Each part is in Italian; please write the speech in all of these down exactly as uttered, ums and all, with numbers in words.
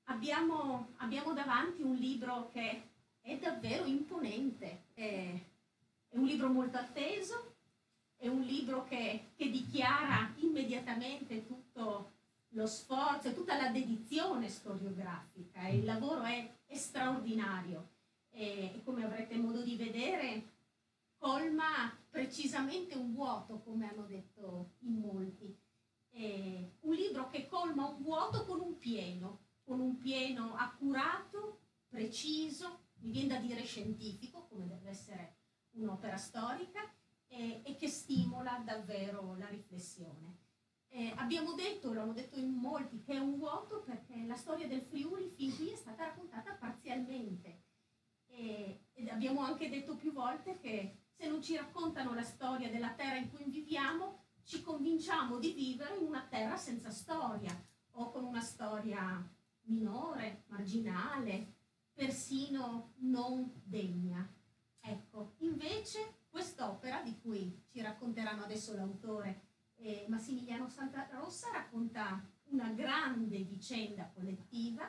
abbiamo, abbiamo davanti un libro che è davvero imponente, è, è un libro molto atteso, è un libro che, che dichiara immediatamente tutto lo sforzo e tutta la dedizione storiografica, e il lavoro è, è straordinario e, e come avrete modo di vedere colma precisamente un vuoto, come hanno detto in molti. Eh, un libro che colma un vuoto con un pieno, con un pieno accurato, preciso, mi viene da dire scientifico, come deve essere un'opera storica, eh, e che stimola davvero la riflessione. Eh, abbiamo detto, lo hanno detto in molti, che è un vuoto perché la storia del Friuli fin qui è stata raccontata parzialmente. E, ed abbiamo anche detto più volte che se non ci raccontano la storia della terra in cui viviamo, ci convinciamo di vivere in una terra senza storia o con una storia minore, marginale, persino non degna. Ecco, invece quest'opera di cui ci racconteranno adesso l'autore eh, Massimiliano Santarossa racconta una grande vicenda collettiva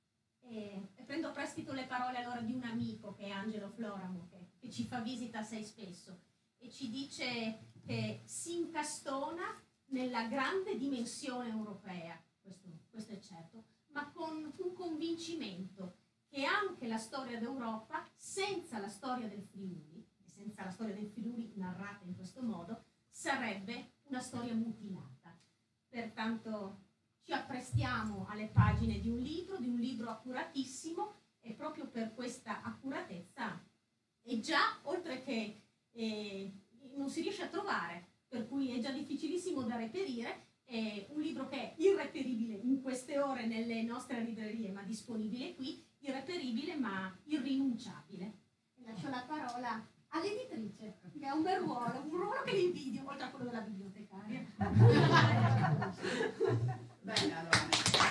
e, e prendo a prestito le parole allora di un amico che è Angelo Floramo, che, che ci fa visita assai spesso e ci dice che si incastona nella grande dimensione europea, questo, questo è certo, ma con un convincimento che anche la storia d'Europa, senza la storia del Friuli, e senza la storia del Friuli narrata in questo modo, sarebbe una storia mutilata. Pertanto ci apprestiamo alle pagine di un libro, di un libro accuratissimo, e proprio per questa accuratezza, e già, oltre che eh, non si riesce a trovare, per cui è già difficilissimo da reperire, è un libro che è irreperibile in queste ore nelle nostre librerie, ma disponibile qui, irreperibile ma irrinunciabile. E lascio la parola all'editrice, che ha un bel ruolo, un ruolo che le invidio, oltre a quello della bibliotecaria. Bene, allora.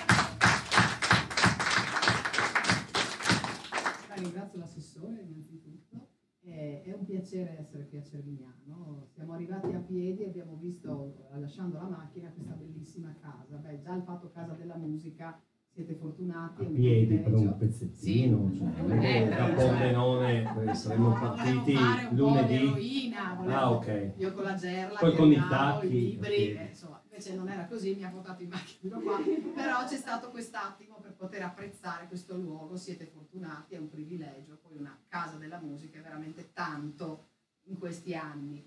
Ringrazio l'assessore innanzitutto. È un piacere essere qui a Cervignano. Siamo arrivati a piedi e abbiamo visto, lasciando la macchina, questa bellissima casa. Beh, già il fatto Casa della Musica, siete fortunati. A piedi per un pezzettino, sì. Cioè, eh, da Pordenone saremmo no, partiti un lunedì. Eroina, volevo, ah, ok. Io con la gerla, poi con i tacchi, i libri, eh, insomma, invece non era così, mi ha portato in macchina qua. Però c'è stato quest'attimo per poter apprezzare questo luogo, siete fortunati, è un privilegio, poi una Casa della Musica è veramente tanto in questi anni.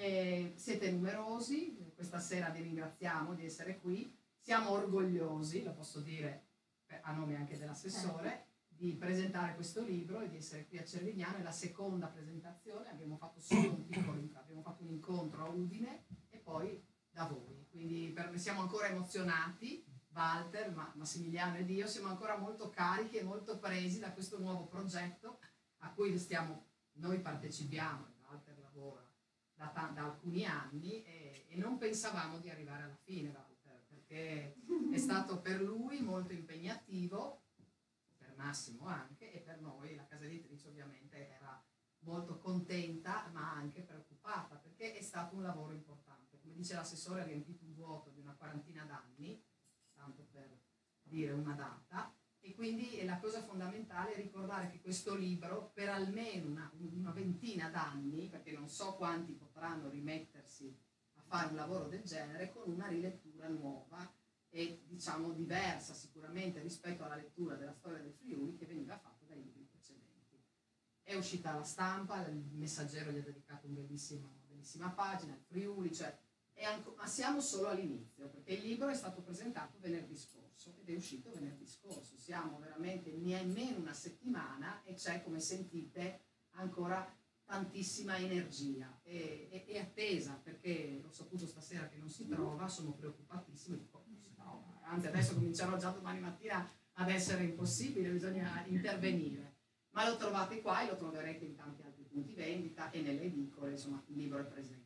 E siete numerosi, questa sera vi ringraziamo di essere qui, siamo orgogliosi, lo posso dire a nome anche dell'assessore, di presentare questo libro e di essere qui a Cervignano. È la seconda presentazione, abbiamo fatto solo un piccolo abbiamo fatto un incontro a Udine e poi da voi, quindi per, siamo ancora emozionati, Walter, ma, Massimiliano ed io siamo ancora molto carichi e molto presi da questo nuovo progetto a cui stiamo, noi partecipiamo, Walter lavora da, da alcuni anni e, e non pensavamo di arrivare alla fine, Walter, perché è stato per lui molto impegnativo, per Massimo anche, e per noi la casa editrice ovviamente era molto contenta ma anche preoccupata, perché è stato un lavoro importante. Come dice l'assessore, ha riempito un vuoto di una quarantina d'anni, tanto per dire una data, e quindi la cosa fondamentale è ricordare che questo libro per almeno una, una ventina d'anni, perché non so quanti potranno rimettersi a fare un lavoro del genere, con una rilettura nuova e diciamo diversa sicuramente rispetto alla lettura della storia del Friuli che veniva fatta dai libri precedenti. È uscita alla stampa, il Messaggero gli ha dedicato un bellissimo, una bellissima pagina, il Friuli, cioè, è anco, ma siamo solo all'inizio, perché il libro è stato presentato venerdì scorso ed è uscito venerdì scorso, siamo veramente nemmeno una settimana e c'è, come sentite, ancora tantissima energia e, e, e attesa, perché ho saputo stasera che non si trova, sono preoccupatissima, dico, non si trova, anzi adesso comincerò già domani mattina ad essere impossibile, bisogna intervenire, ma lo trovate qua e lo troverete in tanti altri punti vendita e nelle edicole, insomma il libro è presente.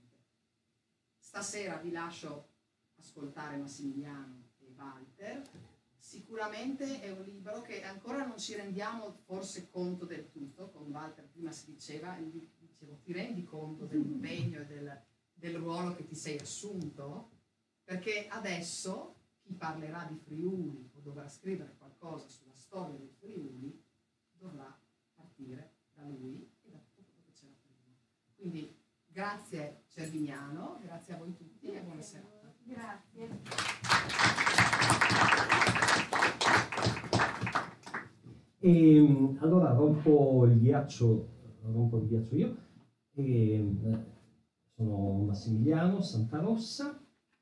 Stasera vi lascio ascoltare Massimiliano e Walter. Sicuramente è un libro che ancora non ci rendiamo forse conto del tutto, con Walter prima si diceva, dicevo, ti rendi conto dell'impegno e del, del ruolo che ti sei assunto? Perché adesso chi parlerà di Friuli o dovrà scrivere qualcosa sulla storia storia del Friuli dovrà partire da lui e da tutto quello che c'era prima. Quindi grazie Cervignano, grazie a voi tutti e buona serata. Grazie. E allora rompo il ghiaccio, rompo il ghiaccio io. E, sono Massimiliano Santarossa,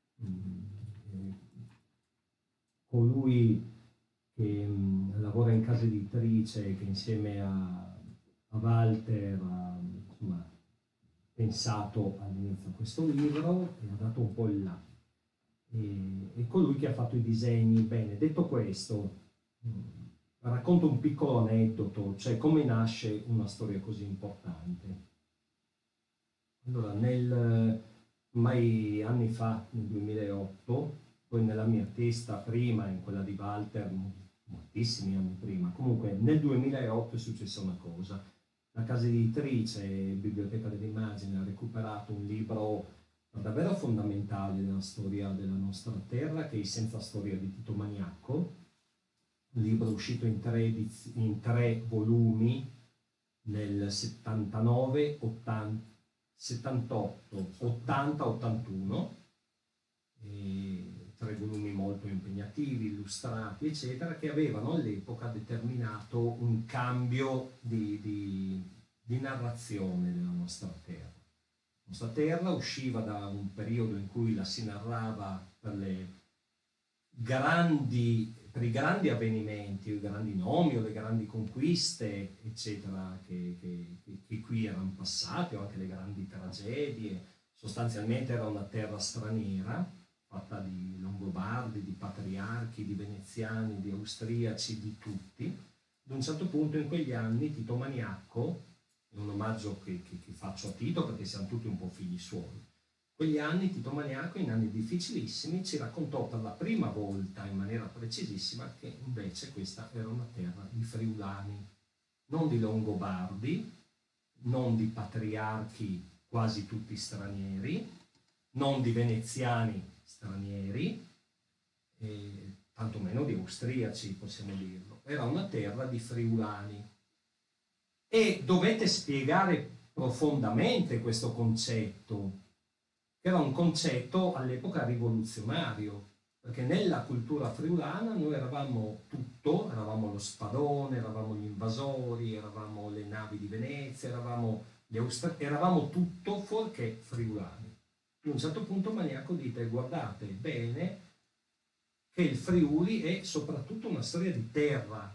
colui che mh, lavora in casa editrice, che insieme a, a Walter ha insomma, pensato all'inizio a questo libro e ha dato un po' il là. E, e colui che ha fatto i disegni. Bene, detto questo, mh, racconto un piccolo aneddoto, cioè come nasce una storia così importante. Allora, nel, ormai anni fa, nel duemilaotto, poi nella mia testa prima, in quella di Walter, moltissimi anni prima, comunque nel duemilaotto è successa una cosa. La casa editrice Biblioteca delle Immagini ha recuperato un libro davvero fondamentale della storia della nostra terra, che è I Senza Storia di Tito Maniacco, un libro uscito in tre, in tre volumi nel settantanove, ottanta, settantotto, ottanta, ottantuno, e tre volumi molto impegnativi, illustrati, eccetera, che avevano all'epoca determinato un cambio di, di, di narrazione della nostra terra. La nostra terra usciva da un periodo in cui la si narrava per, le grandi, per i grandi avvenimenti, i grandi nomi o le grandi conquiste, eccetera, che, che, che qui erano passate, o anche le grandi tragedie. Sostanzialmente era una terra straniera, fatta di longobardi, di patriarchi, di veneziani, di austriaci, di tutti. Ad un certo punto in quegli anni Tito Maniacco, è un omaggio che, che, che faccio a Tito perché siamo tutti un po' figli suoi, in quegli anni Tito Maniacco, in anni difficilissimi, ci raccontò per la prima volta in maniera precisissima che invece questa era una terra di friulani, non di longobardi, non di patriarchi quasi tutti stranieri, non di veneziani stranieri, e tantomeno di austriaci, possiamo dirlo. Era una terra di friulani. E dovete spiegare profondamente questo concetto, che era un concetto all'epoca rivoluzionario, perché nella cultura friulana noi eravamo tutto, eravamo lo spadone, eravamo gli invasori, eravamo le navi di Venezia, eravamo, gli Austra- eravamo tutto fuorché friulani. A un certo punto Maniacco dite: guardate bene che il Friuli è soprattutto una storia di terra,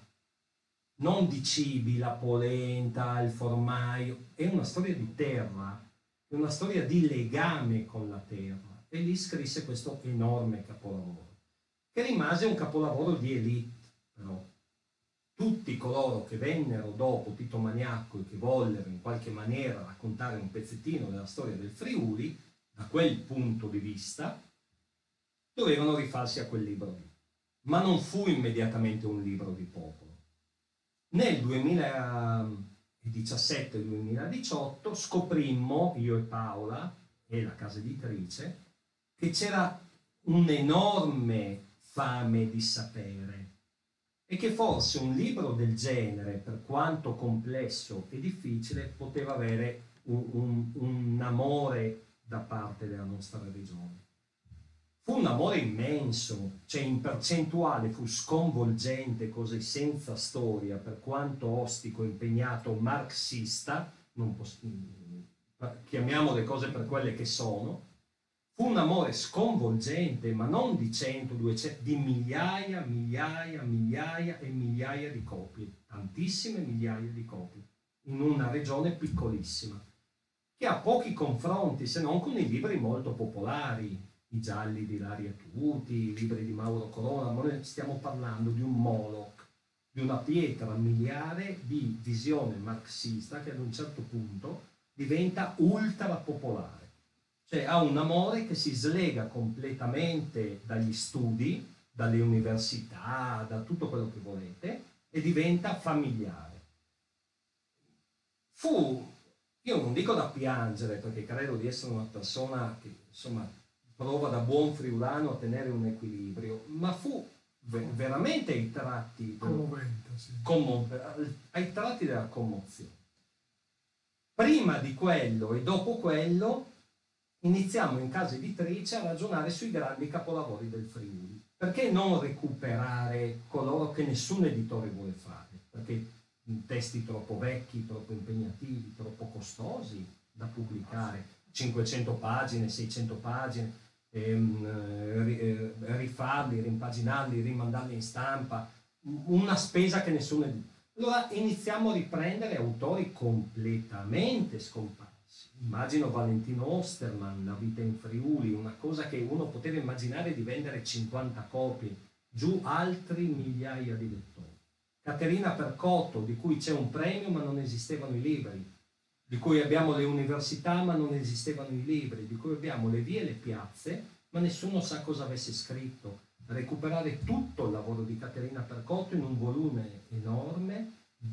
non di cibi, la polenta, il formaio, è una storia di terra, è una storia di legame con la terra. E lì scrisse questo enorme capolavoro, che rimase un capolavoro di élite, però. Tutti coloro che vennero dopo Tito Maniacco e che vollero in qualche maniera raccontare un pezzettino della storia del Friuli, da quel punto di vista, dovevano rifarsi a quel libro lì. Ma non fu immediatamente un libro di popolo. Nel duemiladiciassette duemiladiciotto scoprimmo, io e Paola e la casa editrice, che c'era un'enorme fame di sapere e che forse un libro del genere, per quanto complesso e difficile, poteva avere un, un, un amore da parte della nostra regione. Fu un amore immenso, cioè in percentuale fu sconvolgente, così senza storia, per quanto ostico, impegnato, marxista, non chiamiamo le cose per quelle che sono. Fu un amore sconvolgente, ma non di cento, duecento, di migliaia, migliaia, migliaia e migliaia di copie, tantissime migliaia di copie, in una regione piccolissima, che ha pochi confronti se non con i libri molto popolari, i gialli di Ilaria Tuti, i libri di Mauro Corona, ma noi stiamo parlando di un Moloch, di una pietra miliare di visione marxista che ad un certo punto diventa ultra popolare. Cioè ha un amore che si slega completamente dagli studi, dalle università, da tutto quello che volete, e diventa familiare. Fu, io non dico da piangere, perché credo di essere una persona che insomma prova da buon friulano a tenere un equilibrio, ma fu ver- veramente ai tratti commovente, sì. commo- ai tratti della commozione. Prima di quello e dopo quello iniziamo in casa editrice a ragionare sui grandi capolavori del Friuli. Perché non recuperare coloro che nessun editore vuole fare? Perché testi troppo vecchi, troppo impegnativi, troppo costosi da pubblicare, cinquecento pagine, seicento pagine, ehm, rifarli, rimpaginarli, rimandarli in stampa, una spesa che nessuno editore. Allora iniziamo a riprendere autori completamente scomparsi. Immagino Valentino Osterman, La vita in Friuli, una cosa che uno poteva immaginare di vendere cinquanta copie, giù altri migliaia di lettori. Caterina Percotto, di cui c'è un premio ma non esistevano i libri, di cui abbiamo le università ma non esistevano i libri, di cui abbiamo le vie e le piazze ma nessuno sa cosa avesse scritto. Recuperare tutto il lavoro di Caterina Percotto in un volume enorme,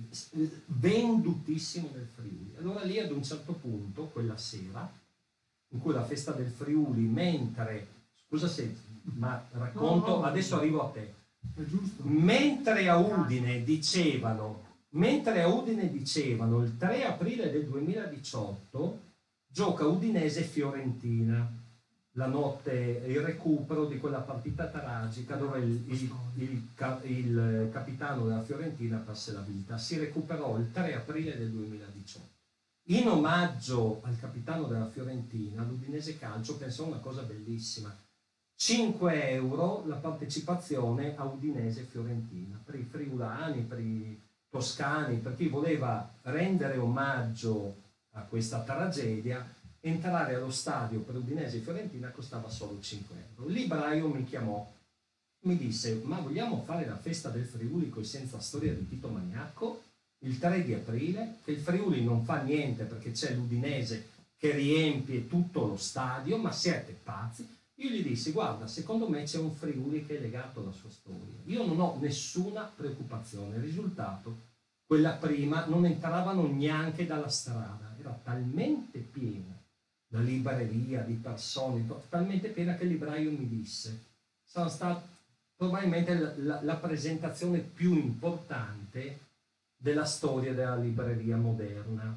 vendutissimo nel Friuli. Allora lì ad un certo punto, quella sera, in cui la festa del Friuli, mentre, scusa se, ma racconto, no, no, adesso arrivo a te, è giusto. mentre a Udine dicevano, mentre a Udine dicevano il tre aprile del duemiladiciotto gioca Udinese-Fiorentina, la notte, il recupero di quella partita tragica dove il, il, il, il capitano della Fiorentina perse la vita. Si recuperò il tre aprile del duemiladiciotto. In omaggio al capitano della Fiorentina, l'Udinese Calcio pensò una cosa bellissima: cinque euro la partecipazione a Udinese-Fiorentina per i friulani, per i toscani, per chi voleva rendere omaggio a questa tragedia. Entrare allo stadio per Udinese e Fiorentina costava solo cinque euro. Il libraio mi chiamò, mi disse: ma vogliamo fare la festa del Friuli coi senza storia di Tito Maniaco il tre di aprile, che il Friuli non fa niente perché c'è l'Udinese che riempie tutto lo stadio, ma siete pazzi? Io gli dissi: guarda, secondo me c'è un Friuli che è legato alla sua storia, io non ho nessuna preoccupazione. Il risultato, quella prima non entravano neanche dalla strada, era talmente piena la libreria di persone, talmente piena che il libraio mi disse: sarà stata probabilmente la, la, la presentazione più importante della storia della libreria moderna.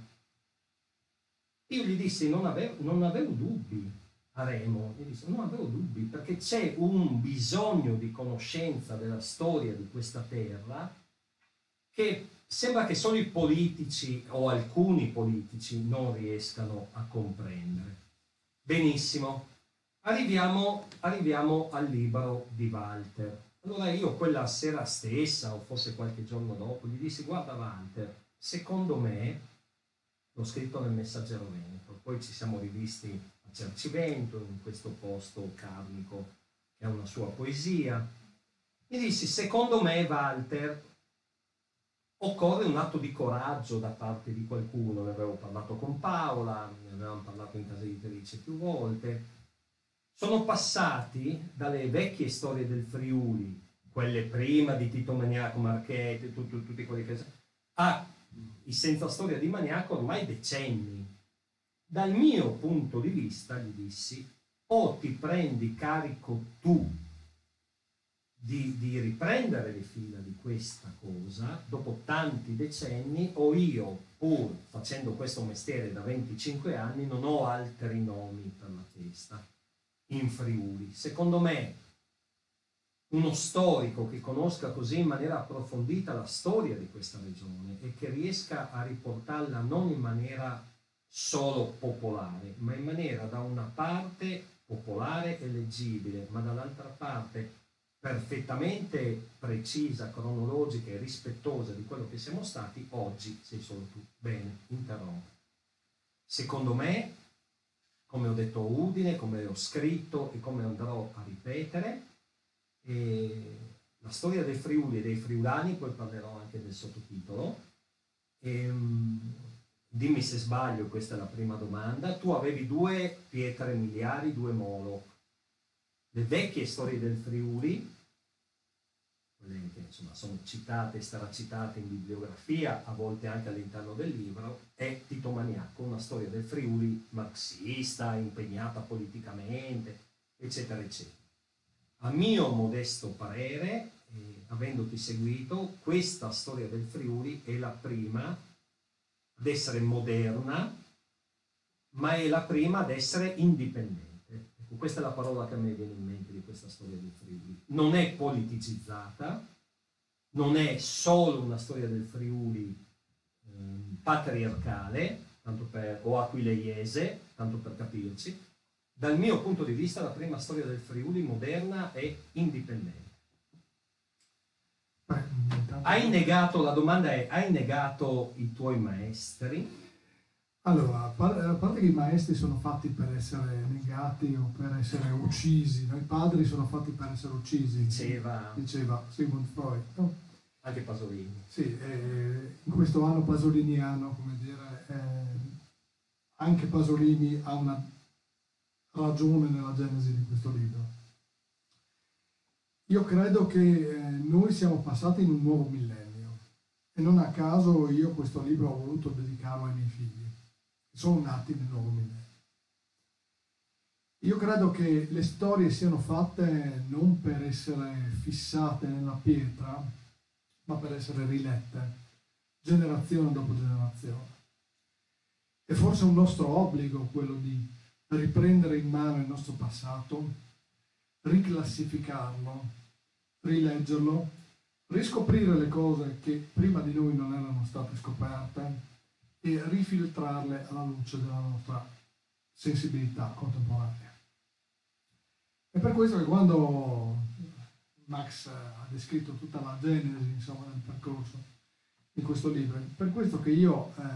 Io gli dissi: non avevo, non avevo dubbi a Remo, gli dissi, non avevo dubbi, perché c'è un bisogno di conoscenza della storia di questa terra che sembra che solo i politici o alcuni politici non riescano a comprendere. Benissimo, arriviamo, arriviamo al libro di Walter. Allora io quella sera stessa, o forse qualche giorno dopo, gli dissi: guarda Walter, secondo me, l'ho scritto nel Messaggero Veneto, poi ci siamo rivisti a Cercivento, in questo posto karmico che ha una sua poesia. Gli dissi: secondo me Walter, occorre un atto di coraggio da parte di qualcuno. Ne avevo parlato con Paola, ne avevamo parlato in casa editrice più volte. Sono passati dalle vecchie storie del Friuli, quelle prima di Tito Maniaco, Marchetti, tutti, tutti quelli che... a i senza storia di Maniaco ormai decenni. Dal mio punto di vista, gli dissi, o ti prendi carico tu Di, di riprendere le fila di questa cosa dopo tanti decenni, o io, pur facendo questo mestiere da venticinque anni, non ho altri nomi per la festa in Friuli. Secondo me uno storico che conosca così in maniera approfondita la storia di questa regione e che riesca a riportarla non in maniera solo popolare, ma in maniera da una parte popolare e leggibile, ma dall'altra parte perfettamente precisa, cronologica e rispettosa di quello che siamo stati, oggi sei solo tu. Bene, interrompo. Secondo me, come ho detto a Udine, come ho scritto e come andrò a ripetere, eh, la storia del Friuli e dei friulani, poi parlerò anche del sottotitolo. Ehm, dimmi se sbaglio, questa è la prima domanda. Tu avevi due pietre miliari, due Moloch. Le vecchie storie del Friuli, quelle che insomma sono citate e stracitate in bibliografia, a volte anche all'interno del libro, è Tito Maniaco, una storia del Friuli marxista, impegnata politicamente, eccetera, eccetera. A mio modesto parere, eh, avendoti seguito, questa storia del Friuli è la prima ad essere moderna, ma è la prima ad essere indipendente. Ecco, questa è la parola che a me viene in mente di questa storia del Friuli. Non è politicizzata, non è solo una storia del Friuli eh, patriarcale, tanto per, o aquileiese, tanto per capirci. Dal mio punto di vista la prima storia del Friuli moderna è indipendente. Hai negato, la domanda è, hai negato i tuoi maestri? Allora, a parte che i maestri sono fatti per essere negati o per essere uccisi, no? I padri sono fatti per essere uccisi, diceva, diceva Sigmund Freud. No? Anche Pasolini. Sì, eh, in questo anno pasoliniano, come dire, eh, anche Pasolini ha una ragione nella genesi di questo libro. Io credo che eh, noi siamo passati in un nuovo millennio e non a caso io questo libro ho voluto dedicarlo ai miei figli, che sono nati nel nuovo millennio. Io credo che le storie siano fatte non per essere fissate nella pietra, ma per essere rilette generazione dopo generazione. E forse è un nostro obbligo quello di riprendere in mano il nostro passato, riclassificarlo, rileggerlo, riscoprire le cose che prima di noi non erano state scoperte e rifiltrarle alla luce della nostra sensibilità contemporanea. È per questo che quando Max ha descritto tutta la genesi, insomma, del percorso di questo libro, è per questo che io, eh,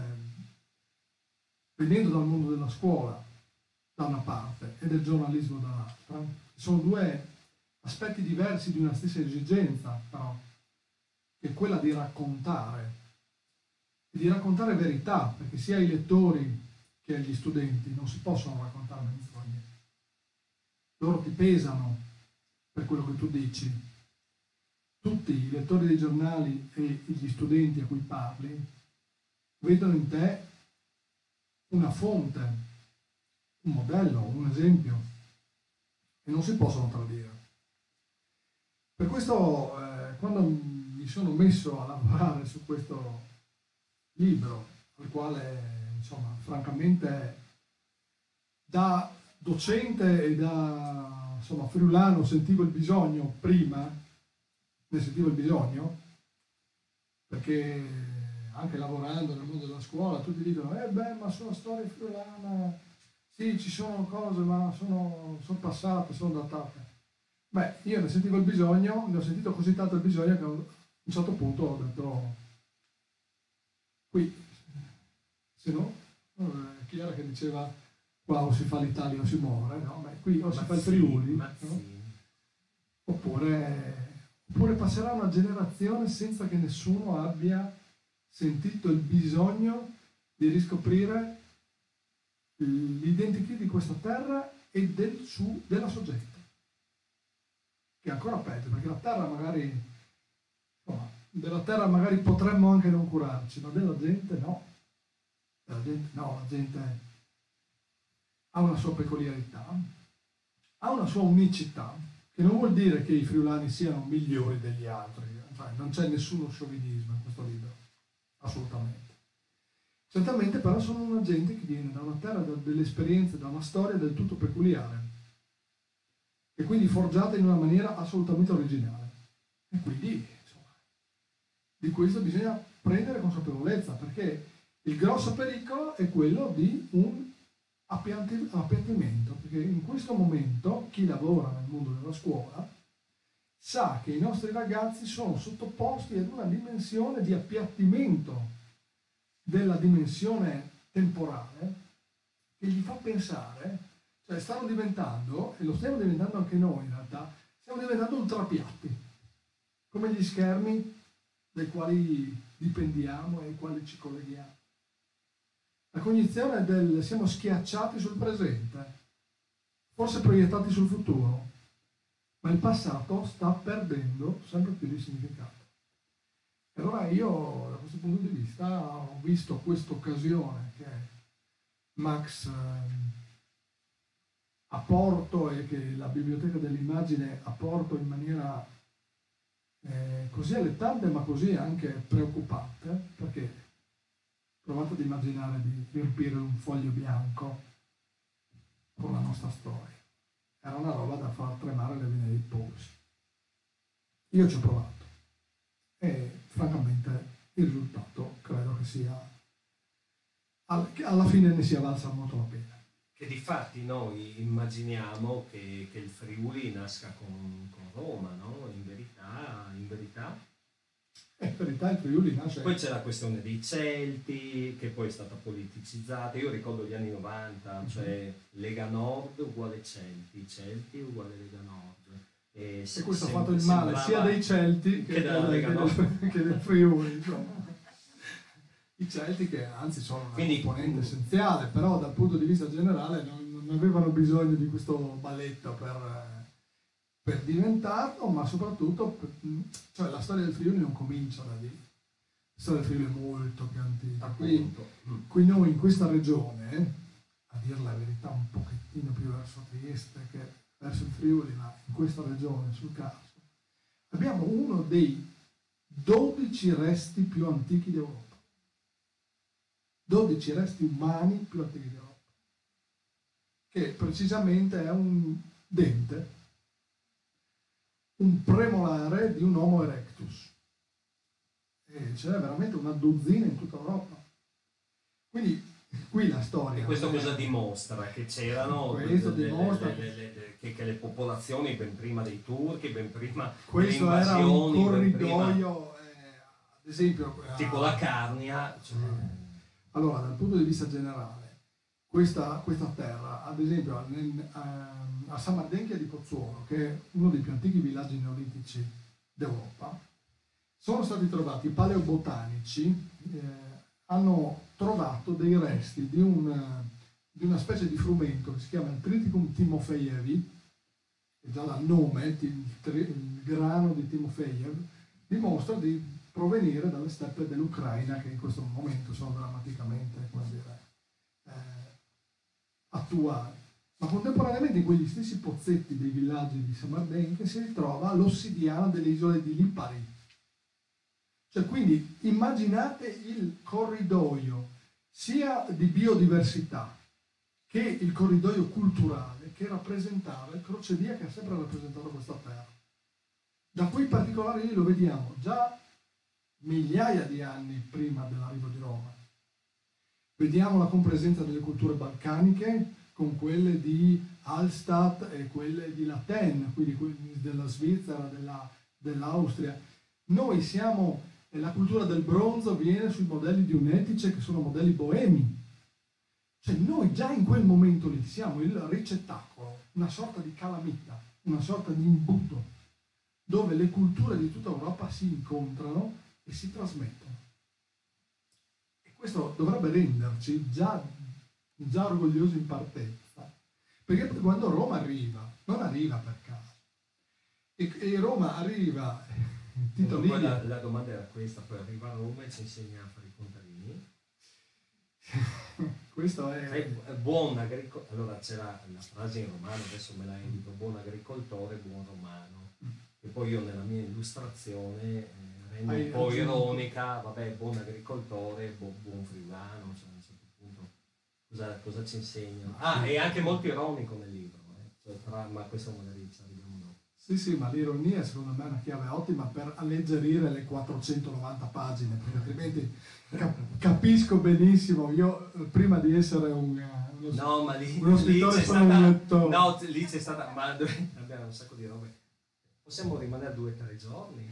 venendo dal mondo della scuola da una parte e del giornalismo dall'altra, sono due aspetti diversi di una stessa esigenza, però, che è quella di raccontare, e di raccontare verità, perché sia ai lettori che agli studenti non si possono raccontare menzogne. Loro ti pesano per quello che tu dici. Tutti i lettori dei giornali e gli studenti a cui parli vedono in te una fonte, un modello, un esempio, e non si possono tradire. Per questo, eh, quando mi sono messo a lavorare su questo libro, al quale, insomma, francamente, da docente e da, insomma, friulano sentivo il bisogno prima, ne sentivo il bisogno, perché anche lavorando nel mondo della scuola tutti dicono, eh beh, ma sono storie friulana, sì, ci sono cose, ma sono, sono passate, sono datate. Beh, io ne sentivo il bisogno, ne ho sentito così tanto il bisogno che a un certo punto ho detto, qui, se no, eh, chi era che diceva, qua o si fa l'Italia o si muore, no? Beh, qui o si fa il Friuli, no? oppure, oppure passerà una generazione senza che nessuno abbia sentito il bisogno di riscoprire l'identikit di questa terra e del su, della sua gente, che è ancora peggio, perché la terra magari, no, della terra magari potremmo anche non curarci, ma della gente no, della gente no, la gente ha una sua peculiarità, ha una sua unicità, che non vuol dire che i friulani siano migliori degli altri, cioè, non c'è nessuno sciovinismo in questo libro, assolutamente. Certamente però sono una gente che viene da una terra, da delle esperienze, da una storia del tutto peculiare e quindi forgiata in una maniera assolutamente originale. E quindi, insomma, di questo bisogna prendere consapevolezza, perché il grosso pericolo è quello di un appiattimento, perché in questo momento chi lavora nel mondo della scuola sa che i nostri ragazzi sono sottoposti ad una dimensione di appiattimento della dimensione temporale che gli fa pensare, cioè stanno diventando, e lo stiamo diventando anche noi in realtà, stiamo diventando ultrapiatti, come gli schermi dai quali dipendiamo e ai quali ci colleghiamo. La cognizione del siamo schiacciati sul presente, forse proiettati sul futuro, ma il passato sta perdendo sempre più di significato. E allora io, da questo punto di vista, ho visto questa occasione che Max eh, ha porto e che la Biblioteca dell'Immagine ha porto in maniera eh, così allettante ma così anche preoccupante, perché provate ad immaginare di riempire un foglio bianco con la nostra storia. Era una roba da far tremare le vene dei polsi. Io ci ho provato e francamente il risultato credo che sia, che alla fine ne sia valsa molto la pena. Che difatti noi immaginiamo che, che il Friuli nasca con, con Roma, no? In verità, in verità. In verità il Friuli nasce... Poi c'è la questione dei Celti, che poi è stata politicizzata. Io ricordo gli anni novanta, cioè Lega Nord uguale Celti, Celti uguale Lega Nord. E, e questo ha fatto il male sia dei Celti che, che, della Lega che, Nord. Del, che del Friuli, insomma. I Celti che anzi sono una Quindi, componente essenziale, però dal punto di vista generale non, non avevano bisogno di questo balletto per, per diventarlo, ma soprattutto per, cioè la storia del Friuli non comincia da lì, la storia del Friuli è molto più antica. Qui, qui noi in questa regione, a dire la verità un pochettino più verso Trieste che verso il Friuli, ma in questa regione sul Carso, abbiamo uno dei dodici resti più antichi d'Europa. dodici resti umani più antichi d'Europa, che precisamente è un dente, un premolare di un Homo erectus. E ce n'è veramente una dozzina in tutta Europa. Quindi qui la storia... E questo cosa dimostra? Che c'erano questo le, dimostra le, le, le, le, che, che le popolazioni ben prima dei turchi, ben prima questo delle invasioni, era un ben corridoio, prima, eh, ad esempio... tipo a, la Carnia... Cioè, allora, dal punto di vista generale, questa, questa terra, ad esempio a, a Samardenchia di Pozzuolo, che è uno dei più antichi villaggi neolitici d'Europa, sono stati trovati paleobotanici, eh, hanno trovato dei resti di, un, di una specie di frumento che si chiama il Triticum timofeievi, e già dal nome, il, il grano di Timofejev, dimostra di provenire dalle steppe dell'Ucraina, che in questo momento sono drammaticamente, come dire, eh, attuali. Ma contemporaneamente in quegli stessi pozzetti dei villaggi di Samardenche si ritrova l'ossidiana delle isole di Lipari. Cioè, quindi immaginate il corridoio sia di biodiversità che il corridoio culturale che rappresentava il crocevia che ha sempre rappresentato questa terra. Da quei particolari lì lo vediamo già migliaia di anni prima dell'arrivo di Roma. Vediamo la compresenza delle culture balcaniche con quelle di Hallstatt e quelle di Laten, quindi della Svizzera, della, dell'Austria. Noi siamo, la cultura del bronzo viene sui modelli di Unetice, che sono modelli boemi. Cioè noi già in quel momento lì siamo il ricettacolo, una sorta di calamita, una sorta di imbuto, dove le culture di tutta Europa si incontrano e si trasmettono. E questo dovrebbe renderci già, già orgogliosi in partenza, perché quando Roma arriva, non arriva per caso. E, e Roma arriva, Tito Livio... La, la domanda era questa, poi arriva a Roma e ci insegna a fare i contadini. Questo è... è buon agricoltore, allora c'era la frase in romano, adesso me la indico, buon agricoltore, buon romano. E poi io nella mia illustrazione... Eh, un Hai po' aggiunto. ironica, vabbè, buon agricoltore, bu- buon friulano, cioè, a un certo punto cosa, cosa ci insegnano? Ah, e anche molto ironico nel libro, eh? Cioè, tra, ma questo magari ci arriviamo dopo. Sì, sì, ma l'ironia secondo me è una chiave ottima per alleggerire le quattrocentonovanta pagine, perché altrimenti cap- capisco benissimo, io prima di essere un, uno, No, ma lì, uno lì scrittore c'è sono un stata, lettore. no, lì c'è stata, ma abbiamo un sacco di robe. Possiamo rimanere due o tre giorni?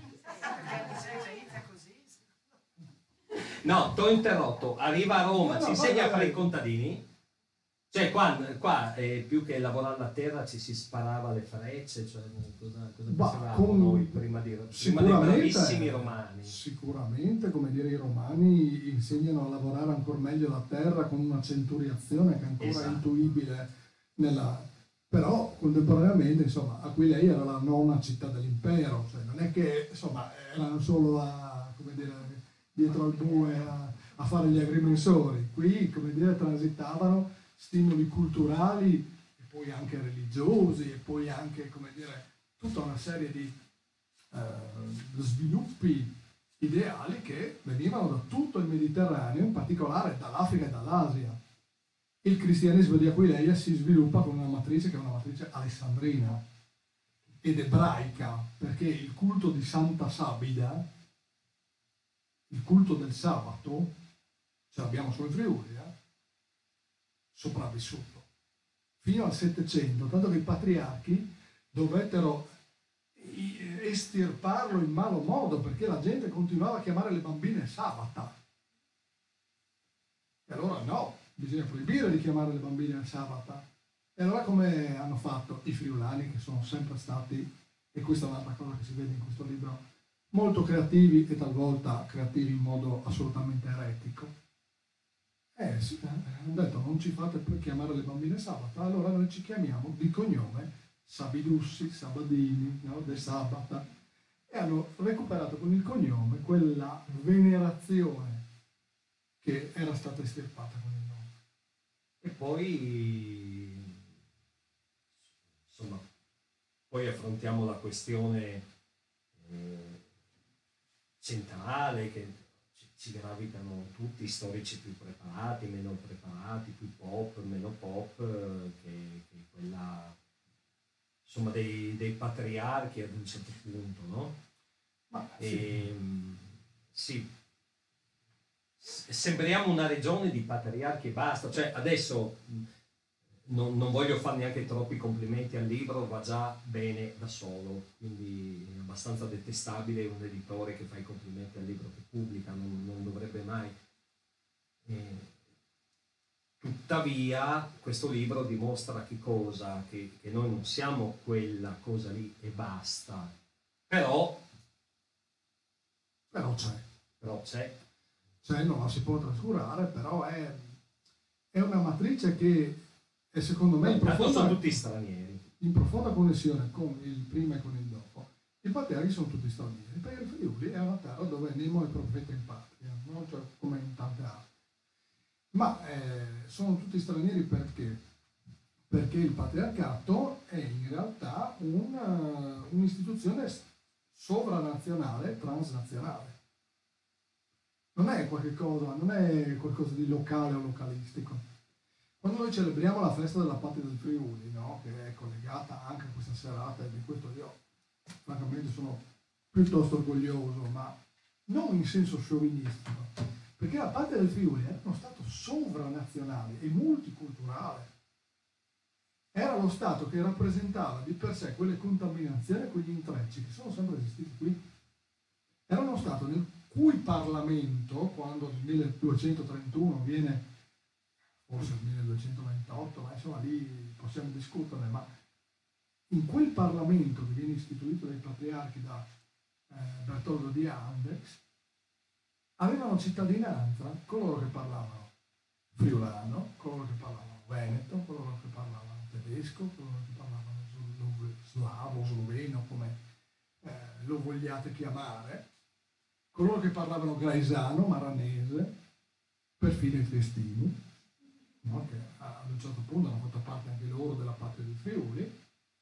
No, ti ho interrotto, arriva a Roma, No, no, ci insegna vai, a fare vai. i contadini, cioè qua, qua eh, più che lavorare la terra ci si sparava le frecce, cioè cosa, cosa Bah, facevamo con- noi prima, di, prima dei Sicuramente, bravissimi romani? sicuramente, come dire, i romani insegnano a lavorare ancora meglio la terra con una centuriazione che è ancora Esatto. intuibile nella... Però contemporaneamente, insomma, Aquileia era la nona città dell'impero, cioè non è che, insomma, erano solo a, come dire, dietro al bue a, a fare gli agrimensori. Qui, come dire, transitavano stimoli culturali e poi anche religiosi e poi anche, come dire, tutta una serie di eh, sviluppi ideali che venivano da tutto il Mediterraneo, in particolare dall'Africa e dall'Asia. Il cristianesimo di Aquileia si sviluppa con una matrice che è una matrice alessandrina ed ebraica, perché il culto di Santa Sabida, il culto del sabato, ce l'abbiamo solo in Friuli, eh? sopravvissuto fino al Settecento, tanto che i patriarchi dovettero estirparlo in malo modo perché la gente continuava a chiamare le bambine sabata. E allora no, bisogna proibire di chiamare le bambine sabata. E allora come hanno fatto i friulani, che sono sempre stati, e questa è un'altra cosa che si vede in questo libro, molto creativi e talvolta creativi in modo assolutamente eretico. Eh, sì, eh, hanno detto non ci fate più chiamare le bambine sabata, allora noi ci chiamiamo di cognome Sabidussi, Sabadini, no? De Sabata, e hanno recuperato con il cognome quella venerazione che era stata estirpata con il nome. E poi, insomma, poi affrontiamo la questione eh, centrale che ci, ci gravitano tutti, storici più preparati, meno preparati, più pop, meno pop, eh, che, che quella... insomma dei, dei patriarchi ad un certo punto, no? Ma, e, sì. sì, sembriamo una regione di patriarchi e basta, cioè adesso non, non voglio fare neanche troppi complimenti al libro, va già bene da solo, quindi è abbastanza detestabile un editore che fa i complimenti al libro che pubblica, non, non dovrebbe mai. E, tuttavia questo libro dimostra che cosa? Che, che noi non siamo quella cosa lì e basta, però però c'è. Però c'è. C'è, non la si può trascurare, però è, è una matrice che è secondo me in profonda, sono tutti stranieri. In profonda connessione con il prima e con il dopo. I patriarchi sono tutti stranieri, perché il Friuli è una terra dove Nemo è profeta in patria, no? Cioè, come in tante altre. Ma eh, sono tutti stranieri perché? Perché il patriarcato è in realtà una, un'istituzione sovranazionale, transnazionale. Non è qualche cosa, non è qualcosa di locale o localistico. Quando noi celebriamo la festa della patria del Friuli, no? Che è collegata anche a questa serata, e di questo io francamente sono piuttosto orgoglioso, ma non in senso sciovinistico, perché la patria del Friuli era uno Stato sovranazionale e multiculturale. Era lo Stato che rappresentava di per sé quelle contaminazioni, quegli intrecci che sono sempre esistiti qui. Era uno Stato nel cui Parlamento, quando nel milleduecentotrentuno viene, forse nel milleduecentoventotto, ma insomma lì possiamo discuterne, ma in quel Parlamento che viene istituito dai patriarchi da eh, Bertoldo di Andex, avevano cittadinanza coloro che parlavano friulano, coloro che parlavano veneto, coloro che parlavano tedesco, coloro che parlavano slavo, sloveno, come eh, lo vogliate chiamare, coloro che parlavano graesano, maranese, perfino i triestini, no? Che ad un certo punto hanno fatto parte anche loro della patria del Friuli.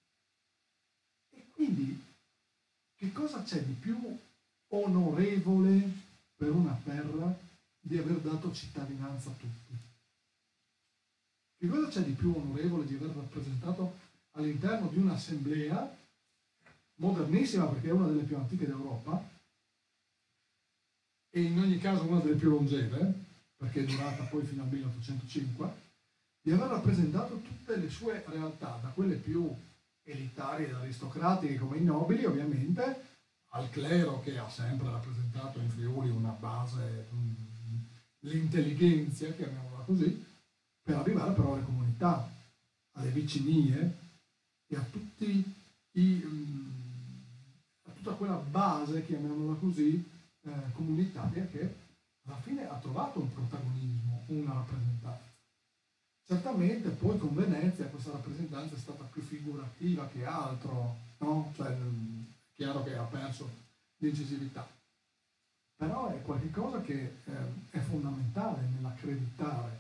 E quindi che cosa c'è di più onorevole per una terra di aver dato cittadinanza a tutti? Che cosa c'è di più onorevole di aver rappresentato all'interno di un'assemblea modernissima, perché è una delle più antiche d'Europa e in ogni caso una delle più longeve, perché è durata poi fino al milleottocentocinque, di aver rappresentato tutte le sue realtà, da quelle più elitarie ed aristocratiche come i nobili ovviamente, al clero che ha sempre rappresentato in Friuli una base, l'intelligenza, chiamiamola così, per arrivare però alle comunità, alle vicinie e a tutti i, a tutta quella base, chiamiamola così, eh, comunitaria che alla fine ha trovato un protagonismo, una rappresentanza. Certamente poi con Venezia questa rappresentanza è stata più figurativa che altro, no? Cioè, è chiaro che ha perso l'incisività, però è qualcosa che eh, è fondamentale nell'accreditare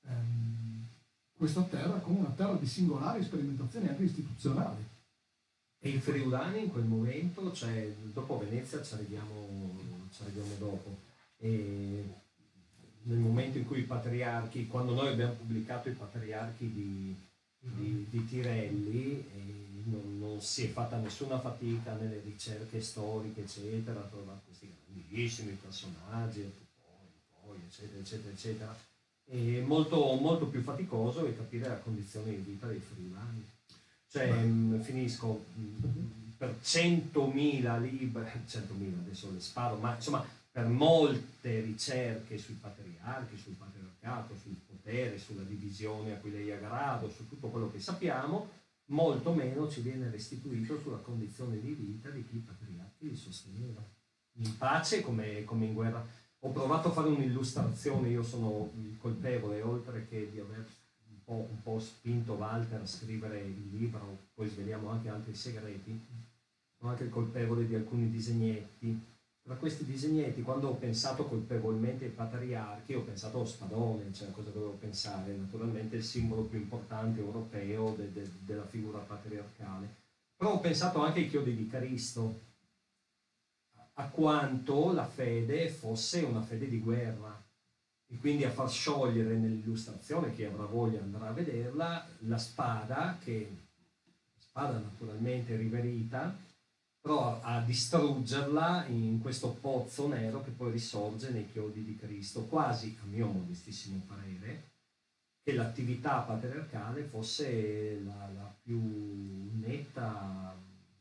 ehm, questa terra come una terra di singolari sperimentazioni anche istituzionali. E i friulani in quel momento, cioè dopo Venezia ci arriviamo, ci arriviamo dopo, e nel momento in cui i patriarchi, quando noi abbiamo pubblicato i patriarchi di, di, di Tirelli, e non, non si è fatta nessuna fatica nelle ricerche storiche, eccetera, a trovare questi grandissimi personaggi, poi, eccetera, eccetera, eccetera. E molto, molto più faticoso è capire la condizione di vita dei friulani. Cioè, mh, finisco, mh, per centomila libri, centomila adesso le sparo, ma insomma per molte ricerche sui patriarchi, sul patriarcato, sul potere, sulla divisione a cui lei ha grado, su tutto quello che sappiamo, molto meno ci viene restituito sulla condizione di vita di chi i patriarchi li sosteneva. In pace come, come in guerra. Ho provato a fare un'illustrazione, io sono il colpevole, oltre che di aver un po' spinto Walter a scrivere il libro, poi sveliamo anche altri segreti, sono anche il colpevole di alcuni disegnetti. Tra questi disegnetti, quando ho pensato colpevolmente ai patriarchi, ho pensato allo spadone, cioè cosa dovevo pensare? Naturalmente il simbolo più importante europeo de, de, della figura patriarcale. Però ho pensato anche ai chiodi di Cristo, a quanto la fede fosse una fede di guerra. E quindi a far sciogliere nell'illustrazione, chi avrà voglia andrà a vederla, la spada, che la spada naturalmente riverita, però a, a distruggerla in questo pozzo nero che poi risorge nei chiodi di Cristo, quasi, a mio modestissimo parere, che l'attività patriarcale fosse la, la più netta,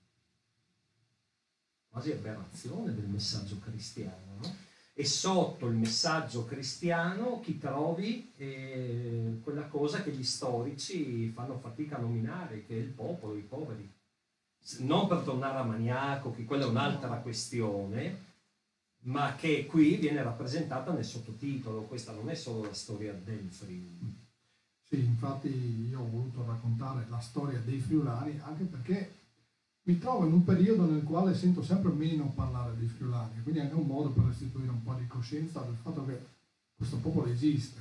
quasi aberrazione del messaggio cristiano, no? E sotto il messaggio cristiano chi trovi eh, quella cosa che gli storici fanno fatica a nominare, che è il popolo, i poveri. Non per tornare a Maniaco, che quella è un'altra questione, ma che qui viene rappresentata nel sottotitolo. Questa non è solo la storia del Friuli. Sì, infatti io ho voluto raccontare la storia dei friulani anche perché mi trovo in un periodo nel quale sento sempre meno parlare dei friulani, quindi è anche un modo per restituire un po' di coscienza del fatto che questo popolo esiste.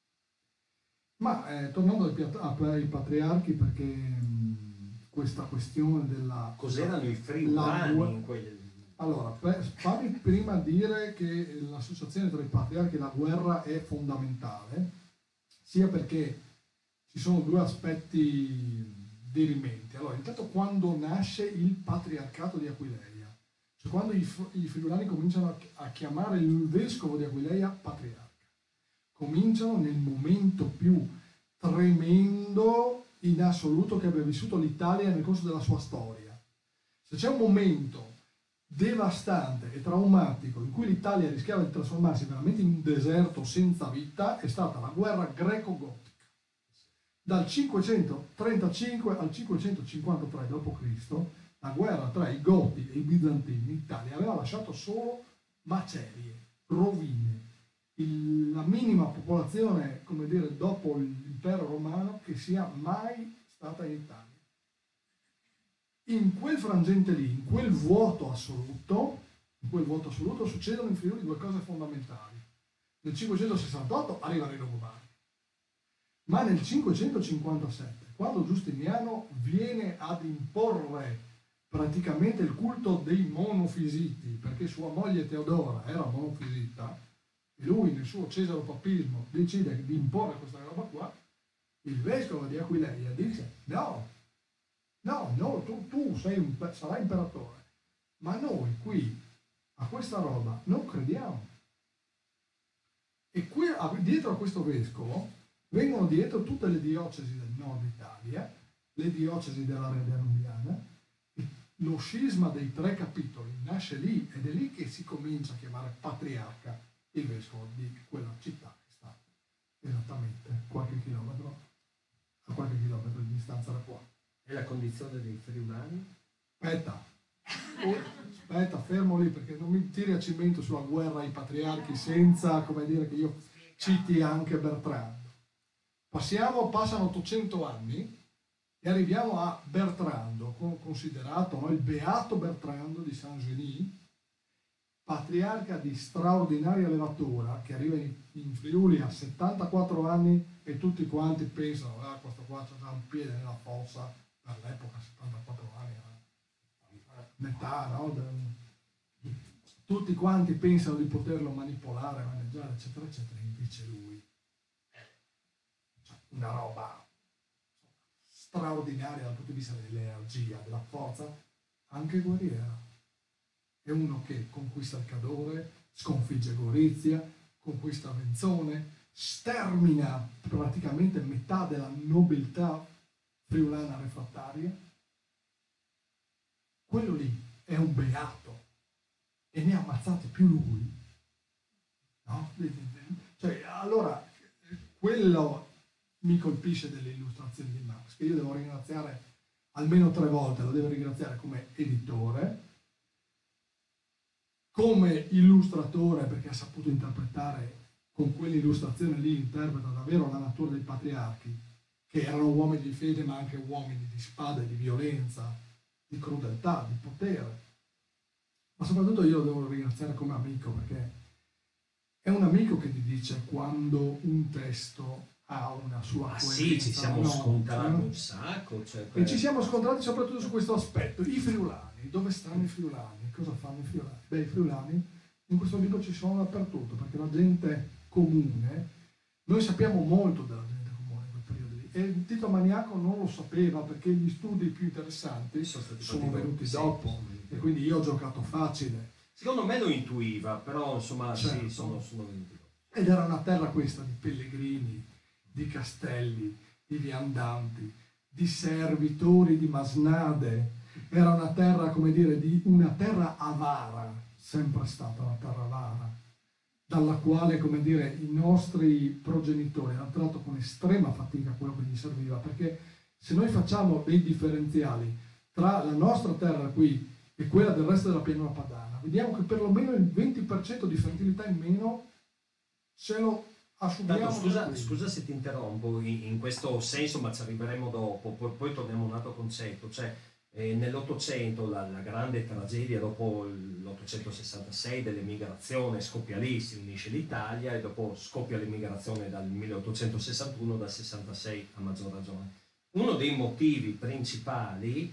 Ma eh, tornando ai, ai patriarchi, perché mh, questa questione della... Cos'erano i friulani la, in quel... Allora, per, fammi prima dire che l'associazione tra i patriarchi e la guerra è fondamentale, sia perché ci sono due aspetti dirimenti. Allora, intanto quando nasce il patriarcato di Aquileia, cioè quando i, i friulani cominciano a, a chiamare il vescovo di Aquileia patriarca, cominciano nel momento più tremendo in assoluto che abbia vissuto l'Italia nel corso della sua storia. Se c'è un momento devastante e traumatico in cui l'Italia rischiava di trasformarsi veramente in un deserto senza vita, è stata la guerra greco-gotica. Dal cinquecentotrentacinque al cinquecentocinquantatré dopo Cristo, la guerra tra i Goti e i Bizantini in Italia aveva lasciato solo macerie, rovine, il, la minima popolazione, come dire, dopo l'impero romano che sia mai stata in Italia. In quel frangente lì, in quel vuoto assoluto, in quel vuoto assoluto succedono in Friuli due cose fondamentali. Nel cinquecentosessantotto arrivano i Longobardi. Ma nel cinquecentocinquantasette, quando Giustiniano viene ad imporre praticamente il culto dei monofisiti, perché sua moglie Teodora era monofisita, e lui nel suo cesaropapismo decide di imporre questa roba qua, il vescovo di Aquileia dice no, no, no, tu, tu sei un, sarai imperatore, ma noi qui a questa roba non crediamo. E qui dietro a questo vescovo vengono dietro tutte le diocesi del nord Italia, le diocesi dell'area danubiana, lo scisma dei tre capitoli nasce lì ed è lì che si comincia a chiamare patriarca il vescovo di quella città che sta esattamente qualche chilometro, a qualche chilometro di distanza da qua. E la condizione dei friulani? Aspetta, oh, aspetta, fermo lì perché non mi tiri a cimento sulla guerra ai patriarchi senza, come dire, che io citi anche Bertrando. Passiamo, passano ottocento anni e arriviamo a Bertrando, considerato no, il beato Bertrando di Saint-Genis, patriarca di straordinaria levatura, che arriva in, in Friuli a settantaquattro anni e tutti quanti pensano, ah, questo qua c'ha un piede nella fossa, per l'epoca settantaquattro anni era metà, no? De, tutti quanti pensano di poterlo manipolare, maneggiare, eccetera, eccetera, invece lui cioè, una roba straordinaria dal punto di vista dell'energia, della forza, anche guerriera. È uno che conquista il Cadore, sconfigge Gorizia, conquista Venzone, stermina praticamente metà della nobiltà friulana refrattaria. Quello lì è un beato e ne ha ammazzati più lui. No? Cioè, allora, quello mi colpisce delle illustrazioni di Max, che io devo ringraziare almeno tre volte, lo devo ringraziare come editore, come illustratore, perché ha saputo interpretare con quell'illustrazione lì, interpreta davvero la natura dei patriarchi, che erano uomini di fede ma anche uomini di spada, di violenza, di crudeltà, di potere. Ma soprattutto io lo devo ringraziare come amico, perché è un amico che ti dice quando un testo ha una sua ah, coerenza. Sì, ci siamo no, scontrati no? un sacco. Cioè, per... E ci siamo scontrati soprattutto su questo aspetto. I friulani, dove stanno i friulani? Cosa fanno i friulani? Beh, i friulani in questo libro ci sono dappertutto, perché la gente comune, noi sappiamo molto della gente comune in quel periodo lì, e Tito Maniaco non lo sapeva, perché gli studi più interessanti sono, sono venuti sì, dopo, sono venuti. E quindi io ho giocato facile. Secondo me lo intuiva, però insomma Certo. sì, sono, sono venuti dopo. Ed era una terra questa di pellegrini, di castelli, di viandanti, di servitori di masnade. Era una terra, come dire, di una terra avara, sempre stata una terra avara, dalla quale, come dire, i nostri progenitori hanno tratto con estrema fatica quello che gli serviva, perché se noi facciamo dei differenziali tra la nostra terra qui e quella del resto della pianura padana, vediamo che perlomeno il venti per cento di fertilità in meno ce lo assumiamo. Tanto, scusa, scusa se ti interrompo in, in questo senso, ma ci arriveremo dopo, poi, poi torniamo a un altro concetto, cioè eh, nell'Ottocento la, la grande tragedia dopo l'ottocentosessantasei dell'emigrazione scoppia lì, si unisce l'Italia e dopo scoppia l'emigrazione dal milleottocentosessantuno, dal sessantasei a maggior ragione. Uno dei motivi principali,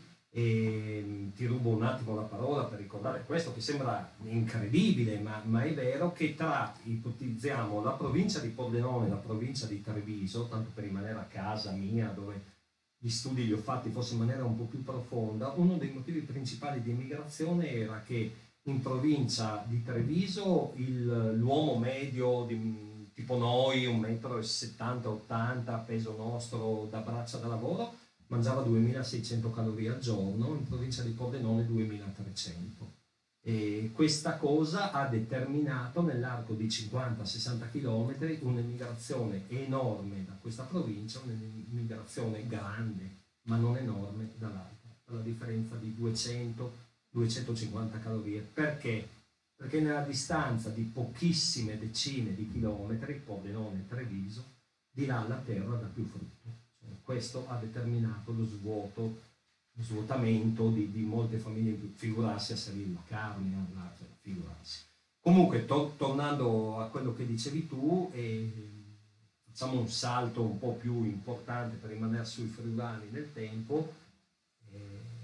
e ti rubo un attimo la parola per ricordare questo che sembra incredibile ma, ma è vero, che tra, ipotizziamo, la provincia di Pordenone e la provincia di Treviso, tanto per rimanere a casa mia dove gli studi li ho fatti forse in maniera un po' più profonda, uno dei motivi principali di emigrazione era che in provincia di Treviso il, l'uomo medio di, tipo noi, un metro e settanta ottanta, peso nostro da braccia da lavoro, mangiava duemilaseicento calorie al giorno, in provincia di Pordenone duemilatrecento. E questa cosa ha determinato nell'arco di cinquanta sessanta chilometri un'emigrazione enorme da questa provincia, un'emigrazione grande ma non enorme dall'altra, la differenza di duecento duecentocinquanta calorie. Perché? Perché nella distanza di pochissime decine di chilometri, Pordenone e Treviso, di là la terra dà più frutto. Questo ha determinato lo svuoto, lo svuotamento di, di molte famiglie, figurarsi a salire la carne, a figurarsi. Comunque, to, tornando a quello che dicevi tu, eh, facciamo un salto un po' più importante per rimanere sui friulani nel tempo, eh,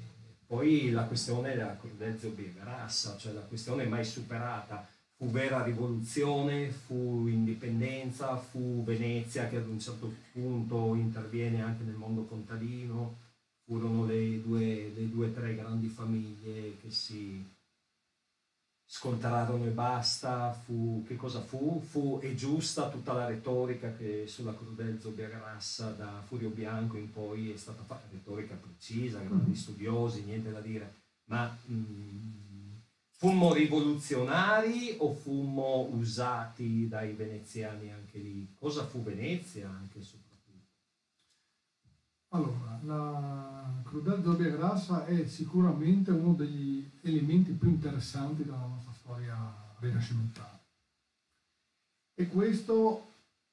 poi la questione della Crudezio Biegarassa, cioè la questione mai superata. Fu vera rivoluzione, fu indipendenza, fu Venezia che ad un certo punto interviene anche nel mondo contadino, furono le due, le due tre grandi famiglie che si scontrarono e basta. Fu, che cosa fu? Fu è giusta tutta la retorica che sulla Crudezio Biegarassa da Furio Bianco in poi è stata fatta, retorica precisa, grandi studiosi, niente da dire, ma mh, fummo rivoluzionari o fummo usati dai veneziani anche lì? Cosa fu Venezia anche e soprattutto? Allora, la Crudezio Biegarassa è sicuramente uno degli elementi più interessanti della nostra storia rinascimentale. E questo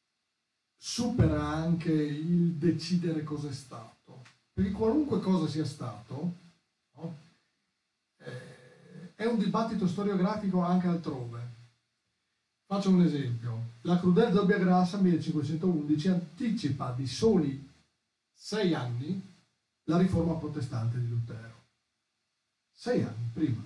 supera anche il decidere cosa è stato. Perché qualunque cosa sia stato, no? eh, è un dibattito storiografico anche altrove. Faccio un esempio. La Crudezio Biegarassa millecinquecentoundici anticipa di soli sei anni la riforma protestante di Lutero. sei anni prima.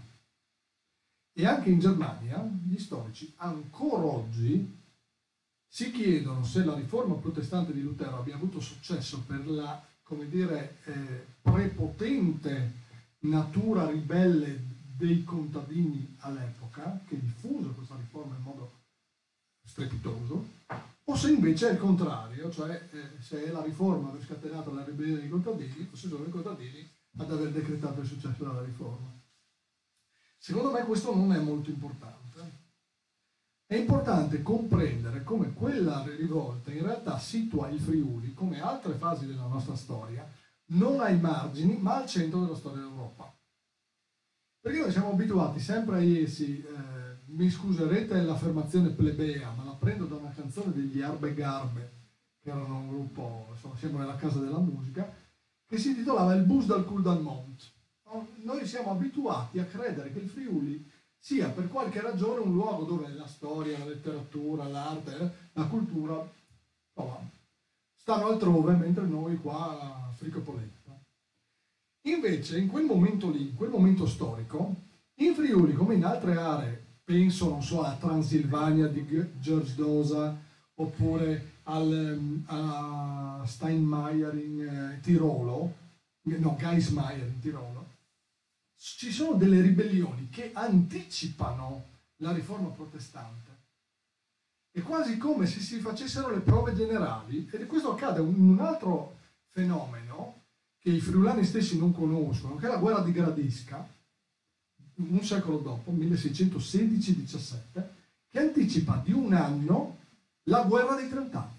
E anche in Germania gli storici ancora oggi si chiedono se la riforma protestante di Lutero abbia avuto successo per la, come dire, eh, prepotente natura ribelle dei contadini all'epoca, che diffuse questa riforma in modo strepitoso, o se invece è il contrario, cioè eh, se è la riforma che ha scatenato la ribellione dei contadini, o se sono i contadini ad aver decretato il successo della riforma. Secondo me questo non è molto importante. È importante comprendere come quella rivolta in realtà situa il Friuli, come altre fasi della nostra storia, non ai margini, ma al centro della storia d'Europa. Perché noi siamo abituati sempre a essi, eh, mi scuserete l'affermazione plebea, ma la prendo da una canzone degli Arbe Garbe, che erano un gruppo, insomma, siamo nella casa della musica, che si intitolava Il bus dal Cul dal Mont. Noi siamo abituati a credere che il Friuli sia per qualche ragione un luogo dove la storia, la letteratura, l'arte, la cultura insomma, stanno altrove, mentre noi qua a Fricopoletta. Invece in quel momento lì, in quel momento storico, in Friuli come in altre aree, penso non so alla Transilvania di George Dosa oppure al, a Steinmeier in eh, Tirolo, no, Geismeier in Tirolo, ci sono delle ribellioni che anticipano la riforma protestante. È quasi come se si facessero le prove generali, e questo accade in un altro fenomeno che i friulani stessi non conoscono, che è la guerra di Gradisca, un secolo dopo, milleseicentosedici diciassette, che anticipa di un anno la guerra dei trent'anni.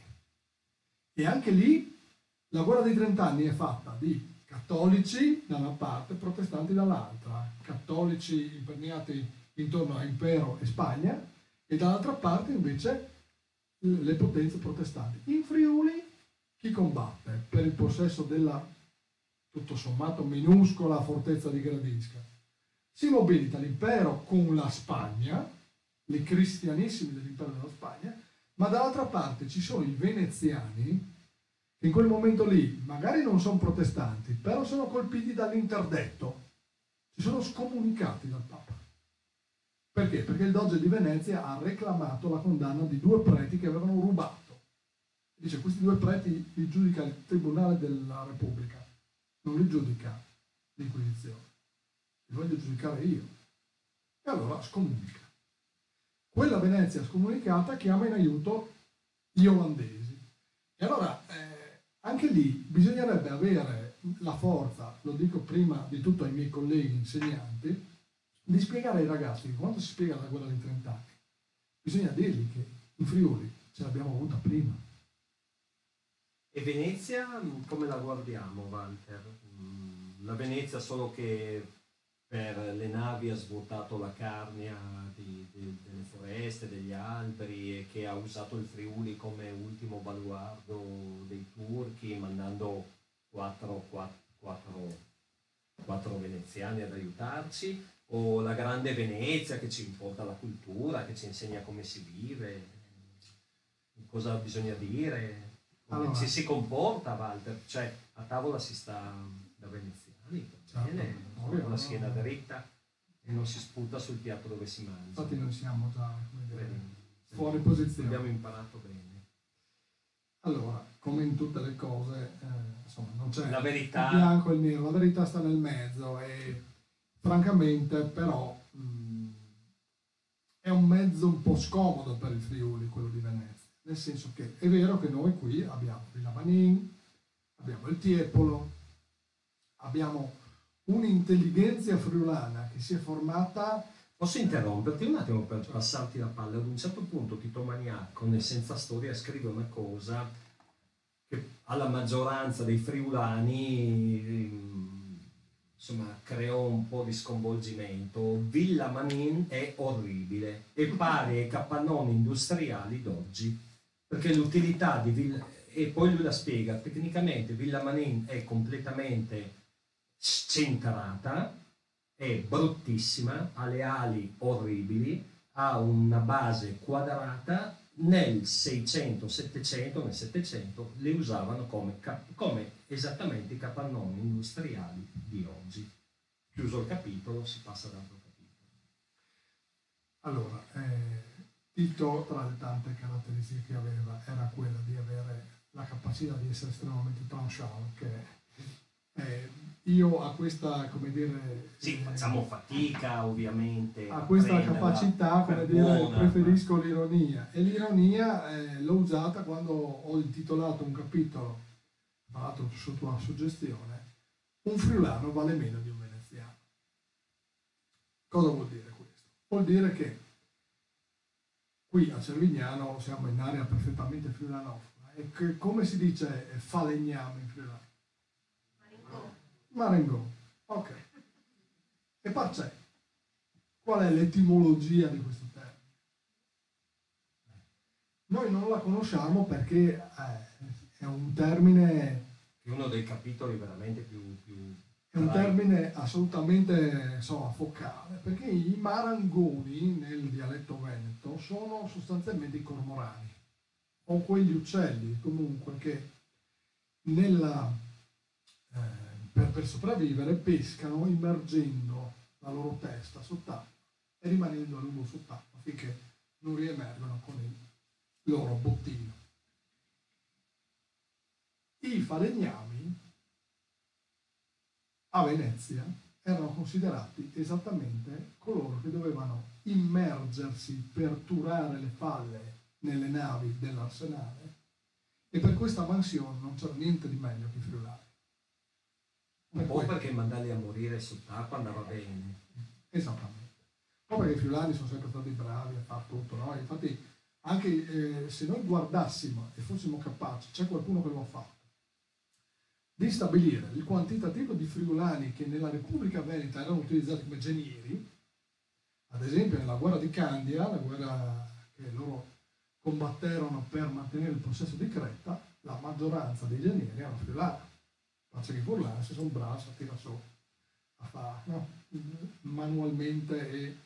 E anche lì la guerra dei trent'anni è fatta di cattolici da una parte, protestanti dall'altra, cattolici imperniati intorno a Impero e Spagna, e dall'altra parte invece le potenze protestanti. In Friuli chi combatte per il possesso della tutto sommato minuscola fortezza di Gradisca? Si mobilita l'impero con la Spagna, i cristianissimi dell'impero della Spagna, ma dall'altra parte ci sono i veneziani che in quel momento lì magari non sono protestanti, però sono colpiti dall'interdetto, si sono scomunicati dal Papa. Perché? Perché il Doge di Venezia ha reclamato la condanna di due preti che avevano rubato. Dice, questi due preti li giudica il Tribunale della Repubblica, non li giudica l'Inquisizione, li voglio giudicare io. E allora scomunica. Quella Venezia scomunicata chiama in aiuto gli olandesi. E allora eh, anche lì bisognerebbe avere la forza, lo dico prima di tutto ai miei colleghi insegnanti, di spiegare ai ragazzi che quando si spiega la guerra dei trent'anni bisogna dirgli che in Friuli ce l'abbiamo avuta prima. E Venezia come la guardiamo, Walter? La Venezia solo che per le navi ha svuotato la carnia di, di, delle foreste, degli alberi, e che ha usato il Friuli come ultimo baluardo dei turchi, mandando quattro, quattro, quattro, quattro veneziani ad aiutarci, o la grande Venezia che ci importa la cultura, che ci insegna come si vive, cosa bisogna dire, come allora, ci si comporta, Walter, cioè a tavola si sta da veneziani, certo, bene, ovvio, con la no, schiena no. dritta e non si sputa sul piatto dove si mangia. Infatti noi siamo già come dire, Vedi, fuori posizione. abbiamo imparato bene. Allora, come in tutte le cose, eh, insomma, non c'è La verità- il bianco e il nero, la verità sta nel mezzo e francamente però mh, è un mezzo un po' scomodo per il Friuli quello di Venezia, nel senso che è vero che noi qui abbiamo Villa Manin, abbiamo il Tiepolo, abbiamo un'intelligenza friulana che si è formata. Posso interromperti un attimo per passarti la palla? Ad un certo punto Tito Maniacco nel Senza Storia scrive una cosa che alla maggioranza dei friulani insomma creò un po' di sconvolgimento. Villa Manin è orribile e pari ai capannoni industriali d'oggi, perché l'utilità di Villa, e poi lui la spiega tecnicamente, Villa Manin è completamente scentrata, è bruttissima, ha le ali orribili, ha una base quadrata. Nel seicento settecento, nel settecento le usavano come, come esattamente i capannoni industriali di oggi. chiuso il capitolo si passa ad altro capitolo. Allora, eh, Tito, tra le tante caratteristiche che aveva, era quella di avere la capacità di essere estremamente tranchant, che eh, io a questa, come dire... Sì, eh, facciamo fatica ovviamente. A questa prenderla capacità, come per dire, buona, preferisco l'ironia. E l'ironia eh, l'ho usata quando ho intitolato un capitolo, tra l'altro sotto la suggestione, un friulano vale meno di un veneziano. Cosa vuol dire questo? Vuol dire che qui a Cervignano siamo in area perfettamente friulanofona e che, come si dice falegname in friulano? Maringò. Maringò, ok. E parcè, qual è l'etimologia di questo termine? Noi non la conosciamo perché eh, è un termine... È uno dei capitoli veramente più... più È un termine assolutamente insomma, focale, perché i marangoni nel dialetto veneto sono sostanzialmente i cormorani, o quegli uccelli comunque che nella, eh, per, per sopravvivere pescano immergendo la loro testa sott'acqua e rimanendo a lungo sott'acqua finché non riemergono con il loro bottino. I falegnami a Venezia erano considerati esattamente coloro che dovevano immergersi per turare le falle nelle navi dell'arsenale e per questa mansione non c'era niente di meglio che i friulani. Un po' perché mandarli a morire sott'acqua andava bene. Esattamente. Un po' perché i friulani sono sempre stati bravi a fare tutto, no? Infatti anche eh, se noi guardassimo e fossimo capaci, c'è qualcuno che lo ha fatto, di stabilire il quantitativo di friulani che nella Repubblica Veneta erano utilizzati come genieri, ad esempio nella guerra di Candia, la guerra che loro combatterono per mantenere il possesso di Creta, la maggioranza dei genieri erano friulani. Faccia che i furlani si sono bravi a tirare su, a fare no? manualmente. E...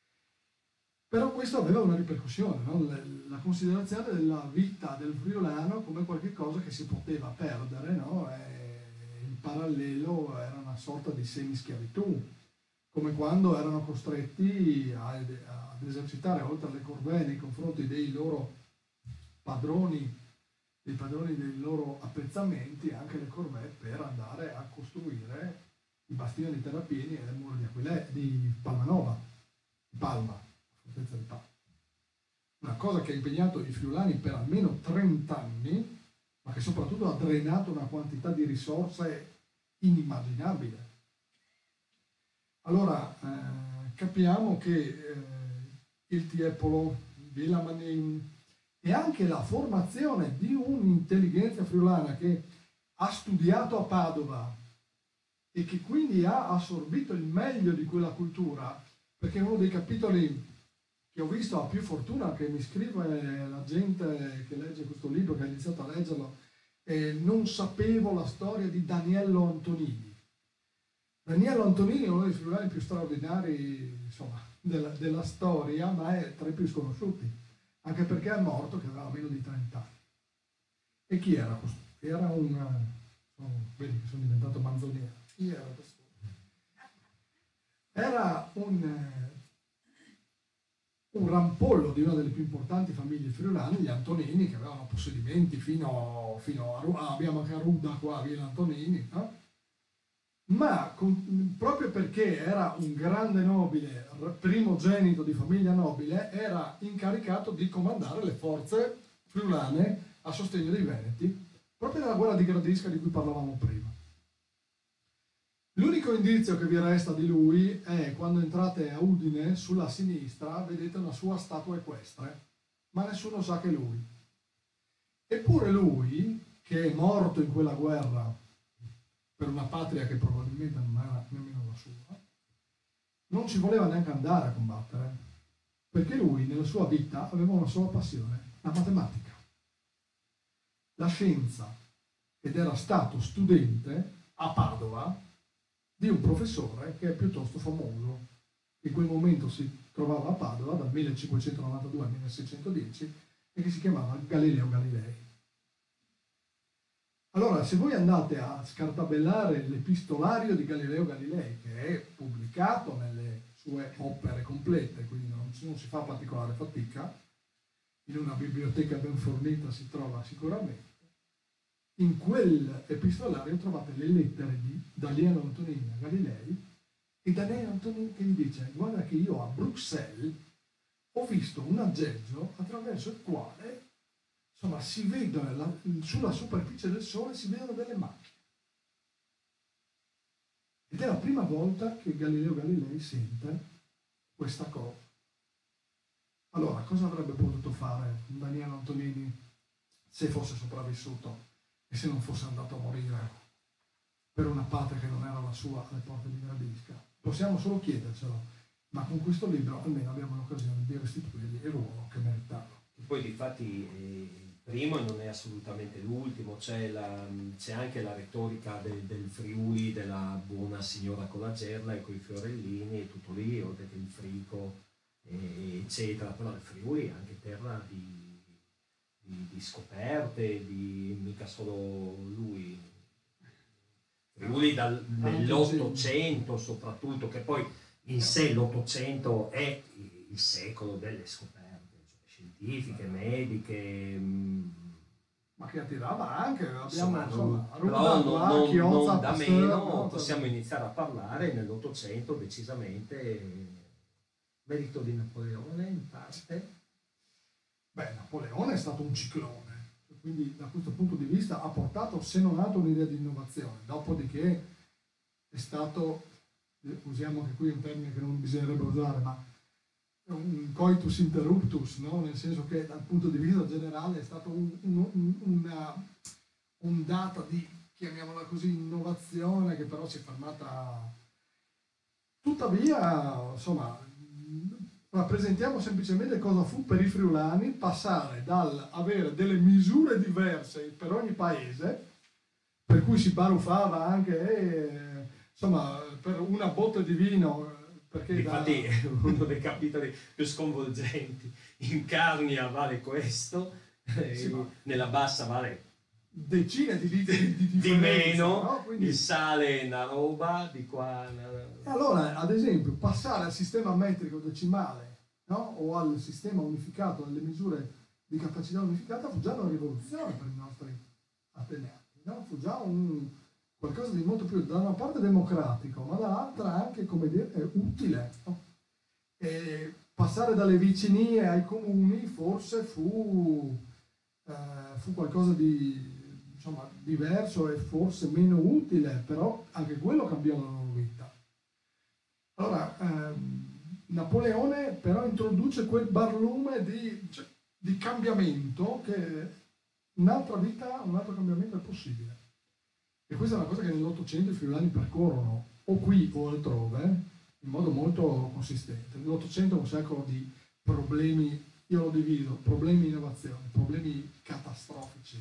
Però questo aveva una ripercussione, no? La considerazione della vita del friulano come qualcosa che si poteva perdere, no? E in parallelo era una sorta di semischiavitù, come quando erano costretti a, ad esercitare, oltre alle corvée nei confronti dei loro padroni, dei padroni dei loro appezzamenti, anche le corvée per andare a costruire i bastioni terrapieni e le mura di, Aquile, di Palmanova, di Palma, fortezza di Palma. Una cosa che ha impegnato i friulani per almeno trenta anni, ma che soprattutto ha drenato una quantità di risorse inimmaginabile. Allora, eh, capiamo che eh, il Tiepolo, Villa Manin e anche la formazione di un'intelligenza friulana che ha studiato a Padova e che quindi ha assorbito il meglio di quella cultura, perché uno dei capitoli che ho visto, a più fortuna che mi scrive la gente che legge questo libro, che ha iniziato a leggerlo, e non sapevo la storia di Daniello Antonini. Daniello Antonini è uno dei friulani più straordinari insomma, della, della storia, ma è tra i più sconosciuti, anche perché è morto che aveva meno di trenta anni. E chi era questo? Era un... Oh, vedi che sono diventato manzoniero. Chi era questo? Era un... un rampollo di una delle più importanti famiglie friulane, gli Antonini, che avevano possedimenti fino, fino a... abbiamo anche a Ruda qua, Villa Antonini, no? Ma con, proprio perché era un grande nobile, primogenito di famiglia nobile, era incaricato di comandare le forze friulane a sostegno dei Veneti, proprio nella guerra di Gradisca di cui parlavamo prima. L'unico indizio che vi resta di lui è quando entrate a Udine, sulla sinistra, vedete una sua statua equestre, ma nessuno sa che è lui. Eppure lui, che è morto in quella guerra per una patria che probabilmente non era nemmeno la sua, non ci voleva neanche andare a combattere, perché lui nella sua vita aveva una sola passione, la matematica, la scienza, ed era stato studente a Padova di un professore che è piuttosto famoso, in quel momento si trovava a Padova dal millecinquecentonovantadue al milleseicentodieci e che si chiamava Galileo Galilei. Allora, se voi andate a scartabellare l'epistolario di Galileo Galilei, che è pubblicato nelle sue opere complete, quindi non, non si fa particolare fatica, in una biblioteca ben fornita si trova sicuramente, in quell'epistolario trovate le lettere di Daniele Antonini a Galilei, e Daniele Antonini che gli dice: guarda che io a Bruxelles ho visto un aggeggio attraverso il quale, insomma, si vedono la, sulla superficie del Sole si vedono delle macchie. Ed è la prima volta che Galileo Galilei sente questa cosa. Allora, cosa avrebbe potuto fare Daniele Antonini se fosse sopravvissuto e se non fosse andato a morire per una patria che non era la sua alle porte di Gradisca? Possiamo solo chiedercelo, ma con questo libro almeno abbiamo l'occasione di restituirgli il ruolo che meritava. Poi difatti eh, il primo non è assolutamente l'ultimo, c'è, la, c'è anche la retorica del, del Friuli, della buona signora con la gerla e con i fiorellini e tutto lì, oltre che il frico, eh, eccetera. Però il Friuli è anche terra di, di, di scoperte, di mica solo lui. Friuli dal, nell'Ottocento soprattutto, che poi in sé l'Ottocento è il secolo delle scoperte, cioè scientifiche, mediche, ma che attirava anche, abbiamo insomma, insomma, non, Ruda, però non, Qua, non, Chiozza, non da Pasteur, meno no? possiamo iniziare a parlare nell'Ottocento decisamente merito di Napoleone in parte. Beh, Napoleone è stato un ciclone, quindi da questo punto di vista ha portato, se non altro, un'idea di innovazione. Dopodiché è stato, usiamo anche qui un termine che non bisognerebbe usare, ma un coitus interruptus, no? Nel senso che dal punto di vista generale è stato un, un, una ondata di, chiamiamola così, innovazione che però si è fermata. Tuttavia, insomma, rappresentiamo semplicemente cosa fu per i friulani passare dal avere delle misure diverse per ogni paese, per cui si baruffava anche, eh, insomma, per una botte di vino. Perché infatti da... è uno dei capitoli più sconvolgenti. In Carnia vale questo, sì, ma... nella bassa vale decine di litri di, di, di meno, no? Quindi... il sale è una roba, di qua... Una... E allora, ad esempio, passare al sistema metrico decimale, no? O al sistema unificato, alle misure di capacità unificata, fu già una rivoluzione per i nostri atenei, no? Fu già un... qualcosa di molto più, da una parte democratico, ma dall'altra anche, come dire, utile. No? E passare dalle vicinie ai comuni forse fu, eh, fu qualcosa di, insomma, diverso e forse meno utile, però anche quello cambiò la loro vita. Allora, ehm, Napoleone però introduce quel barlume di, cioè, di cambiamento che un'altra vita, un altro cambiamento è possibile. E questa è una cosa che nell'Ottocento i friulani percorrono, o qui o altrove, in modo molto consistente. Nell'Ottocento è un secolo di problemi, io lo divido, problemi di innovazione, problemi catastrofici,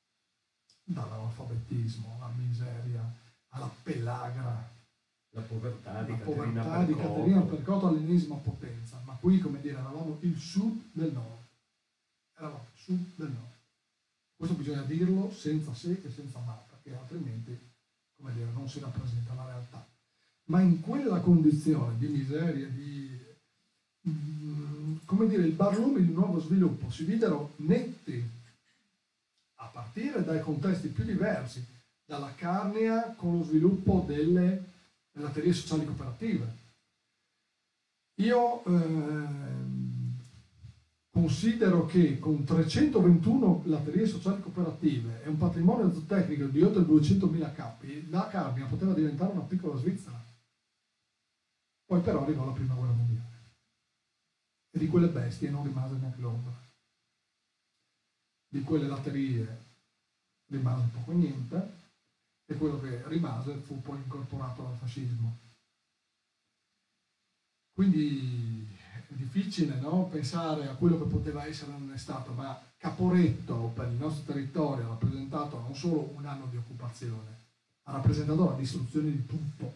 dall'analfabetismo alla miseria, alla pellagra, la povertà di la Caterina povertà di Percotto. Caterina Percotto all'ennesima potenza, ma qui, come dire, eravamo il sud del nord, eravamo il sud del nord. Questo bisogna dirlo senza se e senza ma, perché altrimenti, come dire, non si rappresenta la realtà. Ma in quella condizione di miseria, di, come dire, il barlume di nuovo sviluppo si videro netti, a partire dai contesti più diversi, dalla Carnia con lo sviluppo delle latterie sociali cooperative. Io eh, considero che con trecentoventuno latterie sociali cooperative e un patrimonio zootecnico di oltre duecentomila capi, la Carnia poteva diventare una piccola Svizzera. Poi però arrivò la prima guerra mondiale e di quelle bestie non rimase neanche l'ombra. Di quelle latterie rimase poco e niente, e quello che rimase fu poi incorporato dal fascismo. Quindi è difficile, no? Pensare a quello che poteva essere non è stato, ma Caporetto per il nostro territorio ha rappresentato non solo un anno di occupazione, ha rappresentato la distruzione di tutto.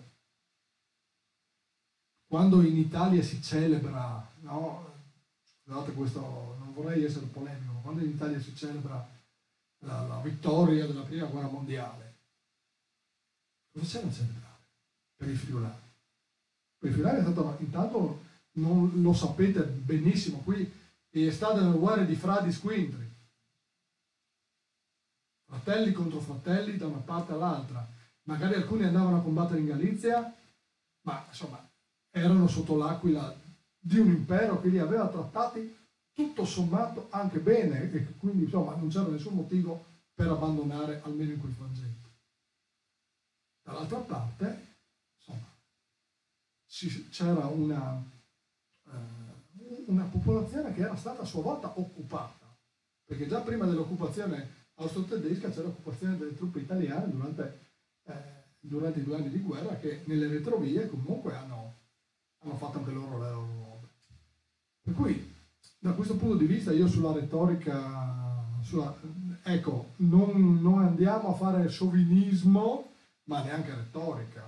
Quando in Italia si celebra, no? Scusate, questo non vorrei essere polemico, ma quando in Italia si celebra la, la vittoria della prima guerra mondiale. Cosa c'era da celebrare per i friulani? Per i friulani è stato, intanto non lo sapete benissimo qui, è stata una guerra di frati squintri, fratelli contro fratelli da una parte all'altra. Magari alcuni andavano a combattere in Galizia, ma insomma erano sotto l'aquila di un impero che li aveva trattati tutto sommato anche bene, e quindi insomma non c'era nessun motivo per abbandonare almeno in quel frangente. Dall'altra parte, insomma, c'era una, eh, una popolazione che era stata a sua volta occupata, perché già prima dell'occupazione austro-tedesca c'era l'occupazione delle truppe italiane durante, eh, durante i due anni di guerra, che nelle retrovie comunque hanno, hanno fatto anche loro le loro robe. Per cui da questo punto di vista io sulla retorica, sulla, ecco, non, non andiamo a fare sciovinismo, ma neanche retorica,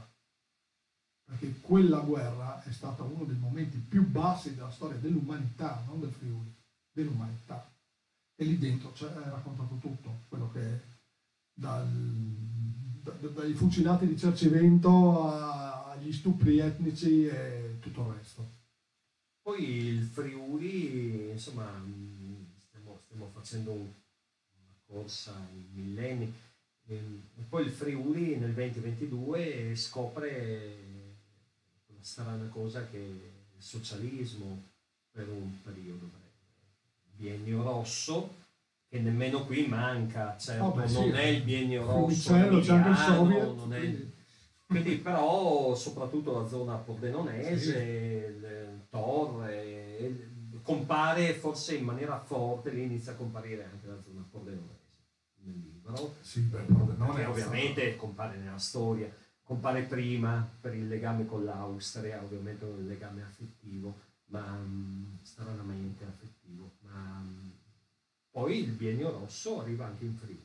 perché quella guerra è stata uno dei momenti più bassi della storia dell'umanità, non del Friuli, dell'umanità. E lì dentro c'è raccontato tutto, quello che dal, da, dai fucilati di Cercivento agli stupri etnici e tutto il resto. Poi il Friuli, insomma, stiamo, stiamo facendo un, una corsa in millenni, e poi il Friuli nel duemilaventidue scopre quella strana cosa che è il socialismo per un periodo breve. Biennio rosso, che nemmeno qui manca, certo, oh, beh, non sì, è il biennio rosso Fiumicello, c'è anche il Soviet, non è quindi... quindi però soprattutto la zona pordenonese, sì. il Torre, compare forse in maniera forte, lì inizia a comparire anche la zona pordenonese nel libro, sì, beh, Pordenone perché ovviamente compare nella storia, compare prima per il legame con l'Austria, ovviamente un legame affettivo, ma um, stranamente affettivo, ma um, poi il biennio rosso arriva anche in Friuli.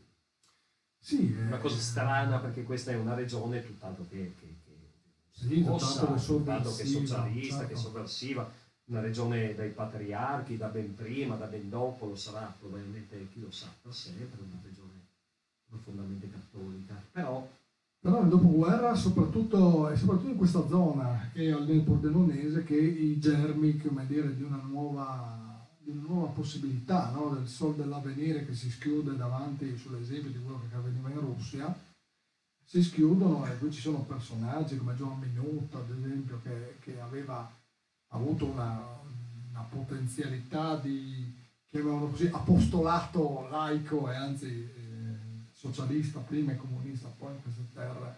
Sì, Una eh, cosa strana, perché questa è una regione tutt'altro che, che, che sì, rossa, tutt'altro che tutt'altro che sovversiva, socialista, certo. che sovversiva, una regione dai patriarchi, da ben prima, da ben dopo, lo sarà probabilmente, chi lo sa, per sempre, una regione profondamente cattolica, però Però nel dopoguerra, soprattutto, e soprattutto in questa zona e nel Pordenonese, che i germi, come dire, di una nuova, di una nuova possibilità, no? Del sol dell'avvenire che si schiude davanti, sull'esempio di quello che avveniva in Russia, si schiudono, e qui ci sono personaggi come Giovan Minutta, ad esempio, che, che aveva avuto una, una potenzialità di, chiamavano così, apostolato laico e anzi eh, socialista prima e comunista poi in queste terre.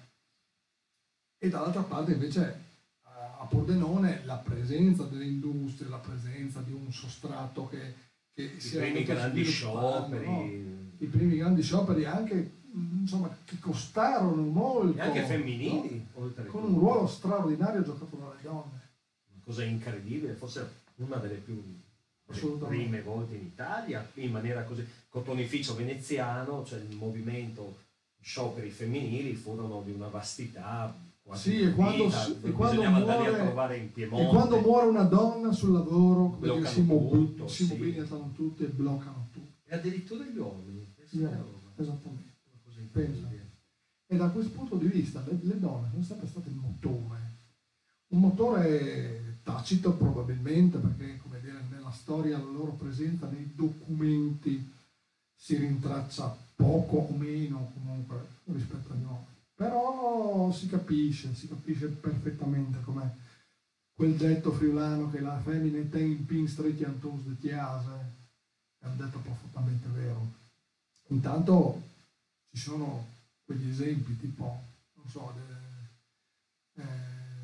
E dall'altra parte invece a Pordenone la presenza delle industrie, la presenza di un sostrato che, che si i primi grandi sviluppando, scioperi, no? I primi grandi scioperi anche, insomma, che costarono molto, e anche femminili, no? oltre Con tutto. un ruolo straordinario giocato dalle donne. Una cosa incredibile, forse una delle più delle prime volte in Italia, in maniera così, cotonificio veneziano, cioè il movimento scioperi femminili furono di una vastità quasi sì, e quando, infinita, e quando bisognava muore, andarli a trovare in Piemonte. E quando muore una donna sul lavoro, come dire, si, tutto, si sì. mobilitano tutti e bloccano tutto. E addirittura gli uomini. Yeah, esattamente. Una cosa incredibile. E da questo punto di vista le, le donne sono sempre state il motore. Un motore tacito probabilmente, perché come dire, nella storia la loro presenza nei documenti si rintraccia poco o meno comunque rispetto agli uomini. Però si capisce, si capisce perfettamente com'è quel detto friulano che la femmina è in pin stretti antons de chiase, è un detto profondamente vero. Intanto ci sono quegli esempi tipo, non so, de, eh,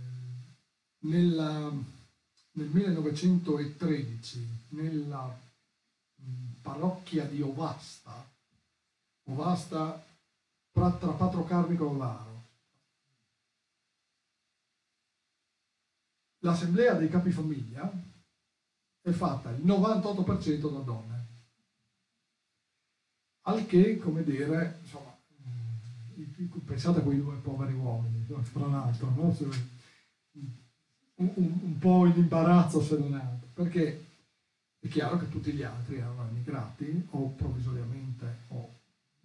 nella, nel millenovecentotredici nella mh, parrocchia di Ovasta, Ovasta tra, tra Patrocarmico e Ovaro, l'assemblea dei capifamiglia è fatta il novantotto per cento da donne, al che, come dire, insomma, pensate a quei due poveri uomini, tra l'altro, no? un, un, un po' in imbarazzo se non altro, perché è chiaro che tutti gli altri erano emigrati o provvisoriamente o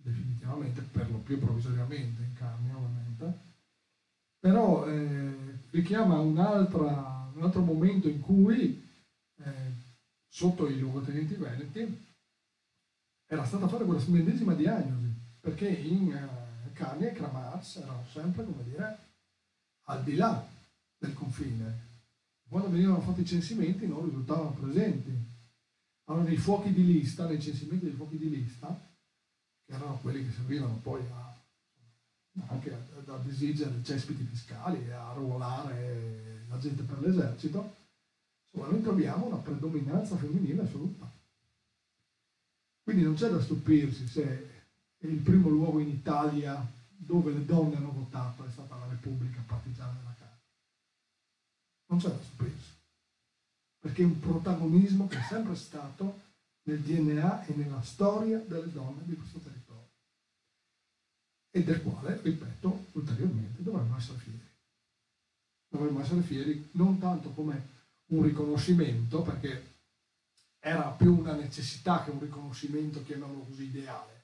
naturalmente per lo più provvisoriamente in Carnia ovviamente, però eh, richiama un'altra, un altro momento in cui eh, sotto i luogotenenti veneti era stata fatta quella medesima diagnosi, perché in eh, Carnia e Kramars erano sempre, come dire, al di là del confine. Quando venivano fatti i censimenti non risultavano presenti. Allora nei fuochi di lista, nei censimenti dei fuochi di lista, che erano quelli che servivano poi a, anche ad, ad esigere cespiti fiscali e a arruolare la gente per l'esercito, insomma noi troviamo una predominanza femminile assoluta. Quindi non c'è da stupirsi se è il primo luogo in Italia dove le donne hanno votato è stata la Repubblica Partigiana della Carnia. Non c'è da stupirsi, perché è un protagonismo che è sempre stato nel D N A e nella storia delle donne di questo territorio e del quale, ripeto, ulteriormente dovremmo essere fieri. Dovremmo essere fieri non tanto come un riconoscimento, perché era più una necessità che un riconoscimento, chiamiamolo così, ideale,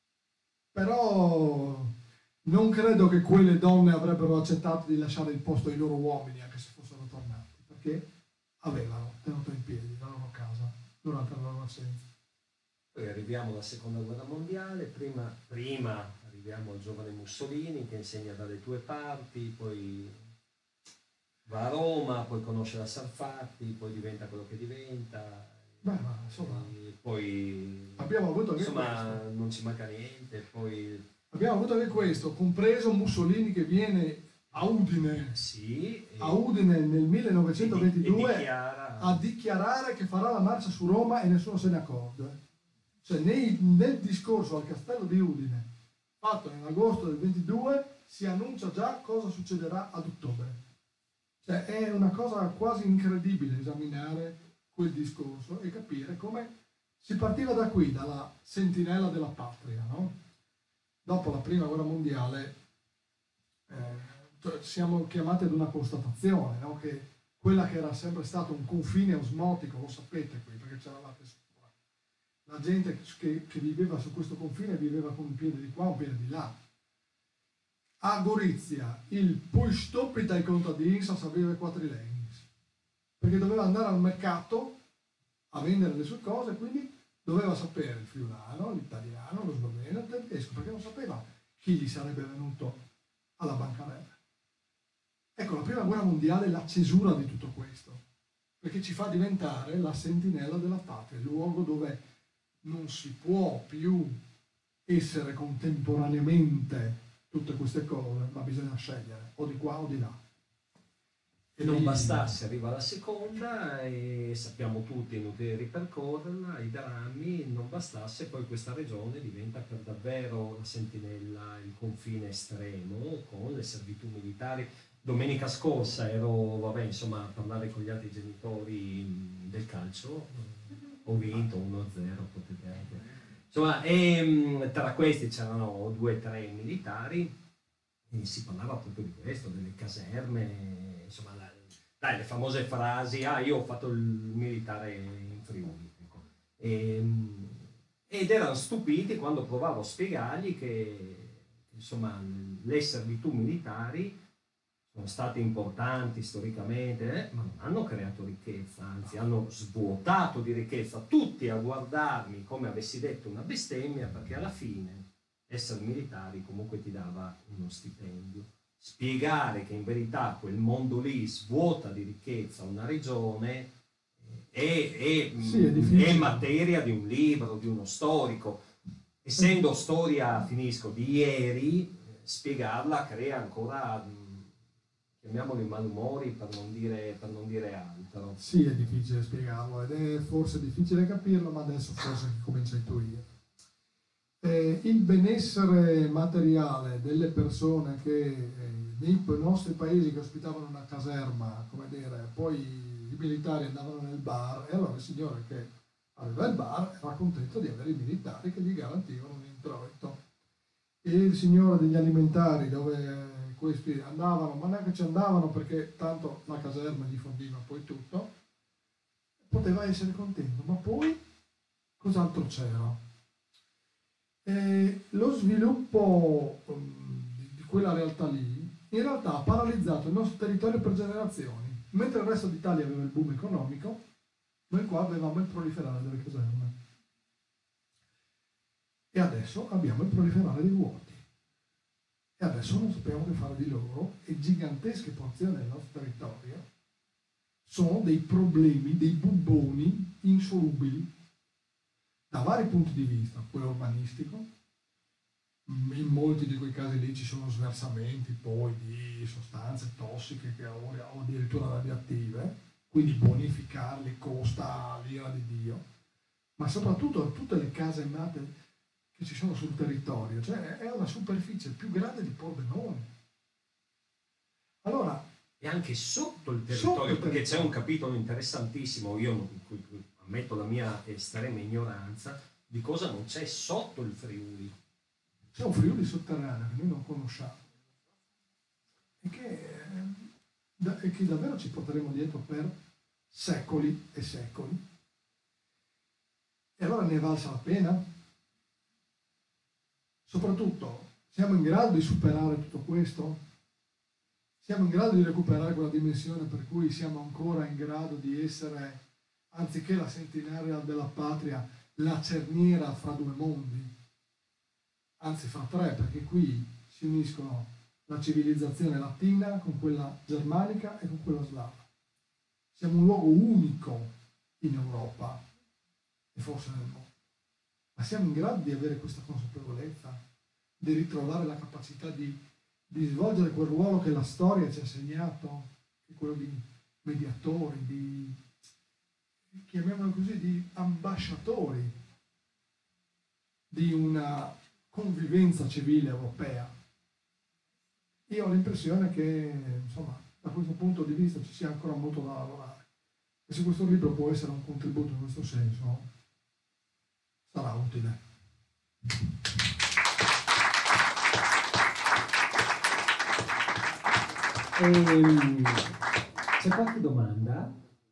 però non credo che quelle donne avrebbero accettato di lasciare il posto ai loro uomini anche se fossero tornati, perché avevano tenuto in piedi la loro casa durante la loro assenza. Poi arriviamo alla seconda guerra mondiale, prima, prima arriviamo al giovane Mussolini che insegna dalle tue parti, poi va a Roma, poi conosce la Sarfatti, poi diventa quello che diventa. Beh, ma insomma, poi abbiamo avuto anche insomma questo. non ci manca niente, poi Abbiamo avuto anche questo, compreso Mussolini che viene a Udine, sì, a Udine nel millenovecentoventidue e dichiara... a dichiarare che farà la marcia su Roma e nessuno se ne accorge. Cioè nei, nel discorso al castello di Udine, fatto nell'agosto del ventidue, si annuncia già cosa succederà ad ottobre. Cioè è una cosa quasi incredibile esaminare quel discorso e capire come si partiva da qui, dalla sentinella della patria, no? Dopo la prima guerra mondiale eh, siamo chiamati ad una constatazione, no? Che quella che era sempre stato un confine osmotico, lo sapete qui perché c'eravate sopra, la gente che, che viveva su questo confine viveva con un piede di qua, un piede di là. A Gorizia il poi stoppi dai contadini sapeva quattro perché doveva andare al mercato a vendere le sue cose, quindi doveva sapere il friulano, l'italiano, lo sloveno, il tedesco, perché non sapeva chi gli sarebbe venuto alla bancarella. Ecco, la prima guerra mondiale è la cesura di tutto questo, perché ci fa diventare la sentinella della patria, il luogo dove non si può più essere contemporaneamente tutte queste cose, ma bisogna scegliere o di qua o di là. E non bastasse, arriva la seconda e sappiamo tutti, è inutile ripercorrerla, i drammi, non bastasse, poi questa regione diventa per davvero la sentinella, il confine estremo con le servitù militari. Domenica scorsa ero, vabbè, insomma, a parlare con gli altri genitori del calcio, ho vinto uno a zero, potete anche. Insomma, e tra questi c'erano due o tre militari e si parlava proprio di questo, delle caserme, insomma, la, dai, le famose frasi, ah, io ho fatto il militare in Friuli, ecco. E, ed erano stupiti quando provavo a spiegargli che, insomma, le servitù militari sono state importanti storicamente, eh, ma non hanno creato ricchezza, anzi hanno svuotato di ricchezza, tutti a guardarmi come avessi detto una bestemmia, perché alla fine essere militari comunque ti dava uno stipendio. Spiegare che in verità quel mondo lì svuota di ricchezza una regione è, è, sì, è, è materia di un libro, di uno storico. Essendo storia, finisco, di ieri, spiegarla crea ancora, chiamiamoli malumori per non dire, per non dire altro. Sì, è difficile spiegarlo ed è forse difficile capirlo, ma adesso forse comincia a intuire. Eh, il benessere materiale delle persone che eh, nei nostri paesi che ospitavano una caserma, come dire, poi i militari andavano nel bar e allora il signore che aveva il bar era contento di avere i militari che gli garantivano un introito. E il signore degli alimentari dove questi andavano, ma neanche ci andavano perché tanto la caserma gli forniva poi tutto, poteva essere contento, ma poi cos'altro c'era? E lo sviluppo um, di, di quella realtà lì in realtà ha paralizzato il nostro territorio per generazioni. Mentre il resto d'Italia aveva il boom economico, noi qua avevamo il proliferare delle caserme. E adesso abbiamo il proliferare dei vuoti. E adesso non sappiamo che fare di loro, e gigantesche porzioni del nostro territorio sono dei problemi, dei bubboni insolubili da vari punti di vista, quello urbanistico. In molti di quei casi lì ci sono sversamenti poi di sostanze tossiche che, o, o addirittura radioattive, quindi bonificarli costa l'ira di Dio, ma soprattutto tutte le case nate che ci sono sul territorio, cioè è una superficie più grande di Pordenone. Allora, e anche sotto il territorio, sotto il perché territorio. c'è un capitolo interessantissimo, io non, ammetto la mia estrema ignoranza, di cosa non c'è sotto il Friuli. C'è un Friuli sotterraneo che noi non conosciamo e che, eh, e che davvero ci porteremo dietro per secoli e secoli. E allora ne è valsa la pena? Soprattutto, siamo in grado di superare tutto questo? Siamo in grado di recuperare quella dimensione per cui siamo ancora in grado di essere, anziché la sentinella della patria, la cerniera fra due mondi? Anzi fra tre, perché qui si uniscono la civilizzazione latina con quella germanica e con quella slava. Siamo un luogo unico in Europa e forse nel mondo. Ma siamo in grado di avere questa consapevolezza, di ritrovare la capacità di, di svolgere quel ruolo che la storia ci ha segnato, che è quello di mediatori, di, chiamiamolo così, di ambasciatori di una convivenza civile europea. Io ho l'impressione che, insomma, da questo punto di vista ci sia ancora molto da lavorare. E se questo libro può essere un contributo in questo senso, sarà utile. Ehm, c'è qualche domanda?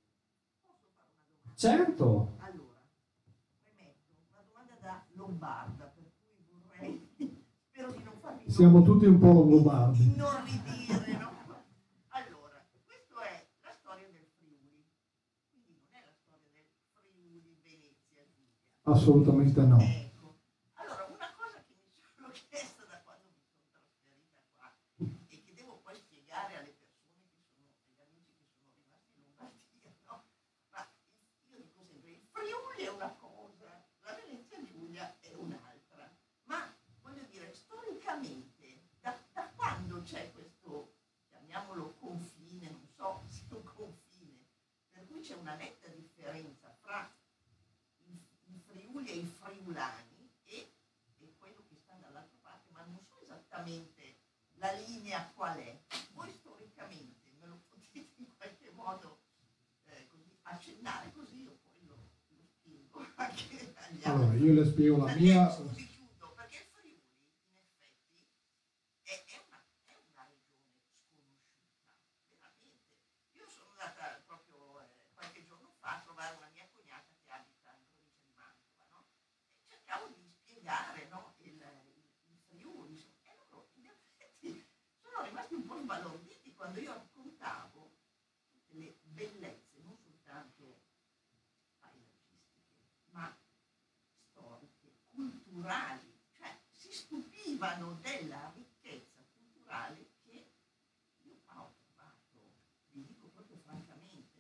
Certo. Allora, premetto una domanda da lombarda, per cui vorrei, spero di non farvi Siamo tutti un po' longobardi. inorridire, no? Allora, questo è la storia del Friuli, quindi non è la storia del Friuli, Venezia, Giulia. Assolutamente no. Ecco, allora una cosa che mi sono chiesta da quando mi sono trasferita qua e che devo poi spiegare alle persone che sono, agli amici che sono rimasti in Lombardia, no? Ma io dico sempre, il Friuli è una cosa, la Venezia Giulia è un'altra, ma voglio dire, storicamente, da, da quando c'è questo, chiamiamolo confine, non so se è un confine, per cui c'è una netta differenza fra i, i Friuli e i friulani e, e quello che sta dall'altra parte, ma non so esattamente la linea qual è. Voi storicamente me lo potete in qualche modo eh, così accennare, così io poi lo, lo spiego anche agli altri. Allora, io le spiego la Perché, mia. scusi, chiudo, perché il Friuli in effetti è, è, una, è una regione sconosciuta, veramente. Io sono andata proprio eh, qualche giorno fa a trovare una mia cognata che abita in provincia di Mantova, no? E cercavo di spiegare, no, il, il, il Friuli, insomma, e loro in effetti sono rimasti un po' sbalorditi quando io raccontavo tutte le bellezze, non soltanto paesaggistiche, ma storiche, culturali, cioè si stupivano della ricchezza culturale che io qua ho trovato, vi dico proprio francamente.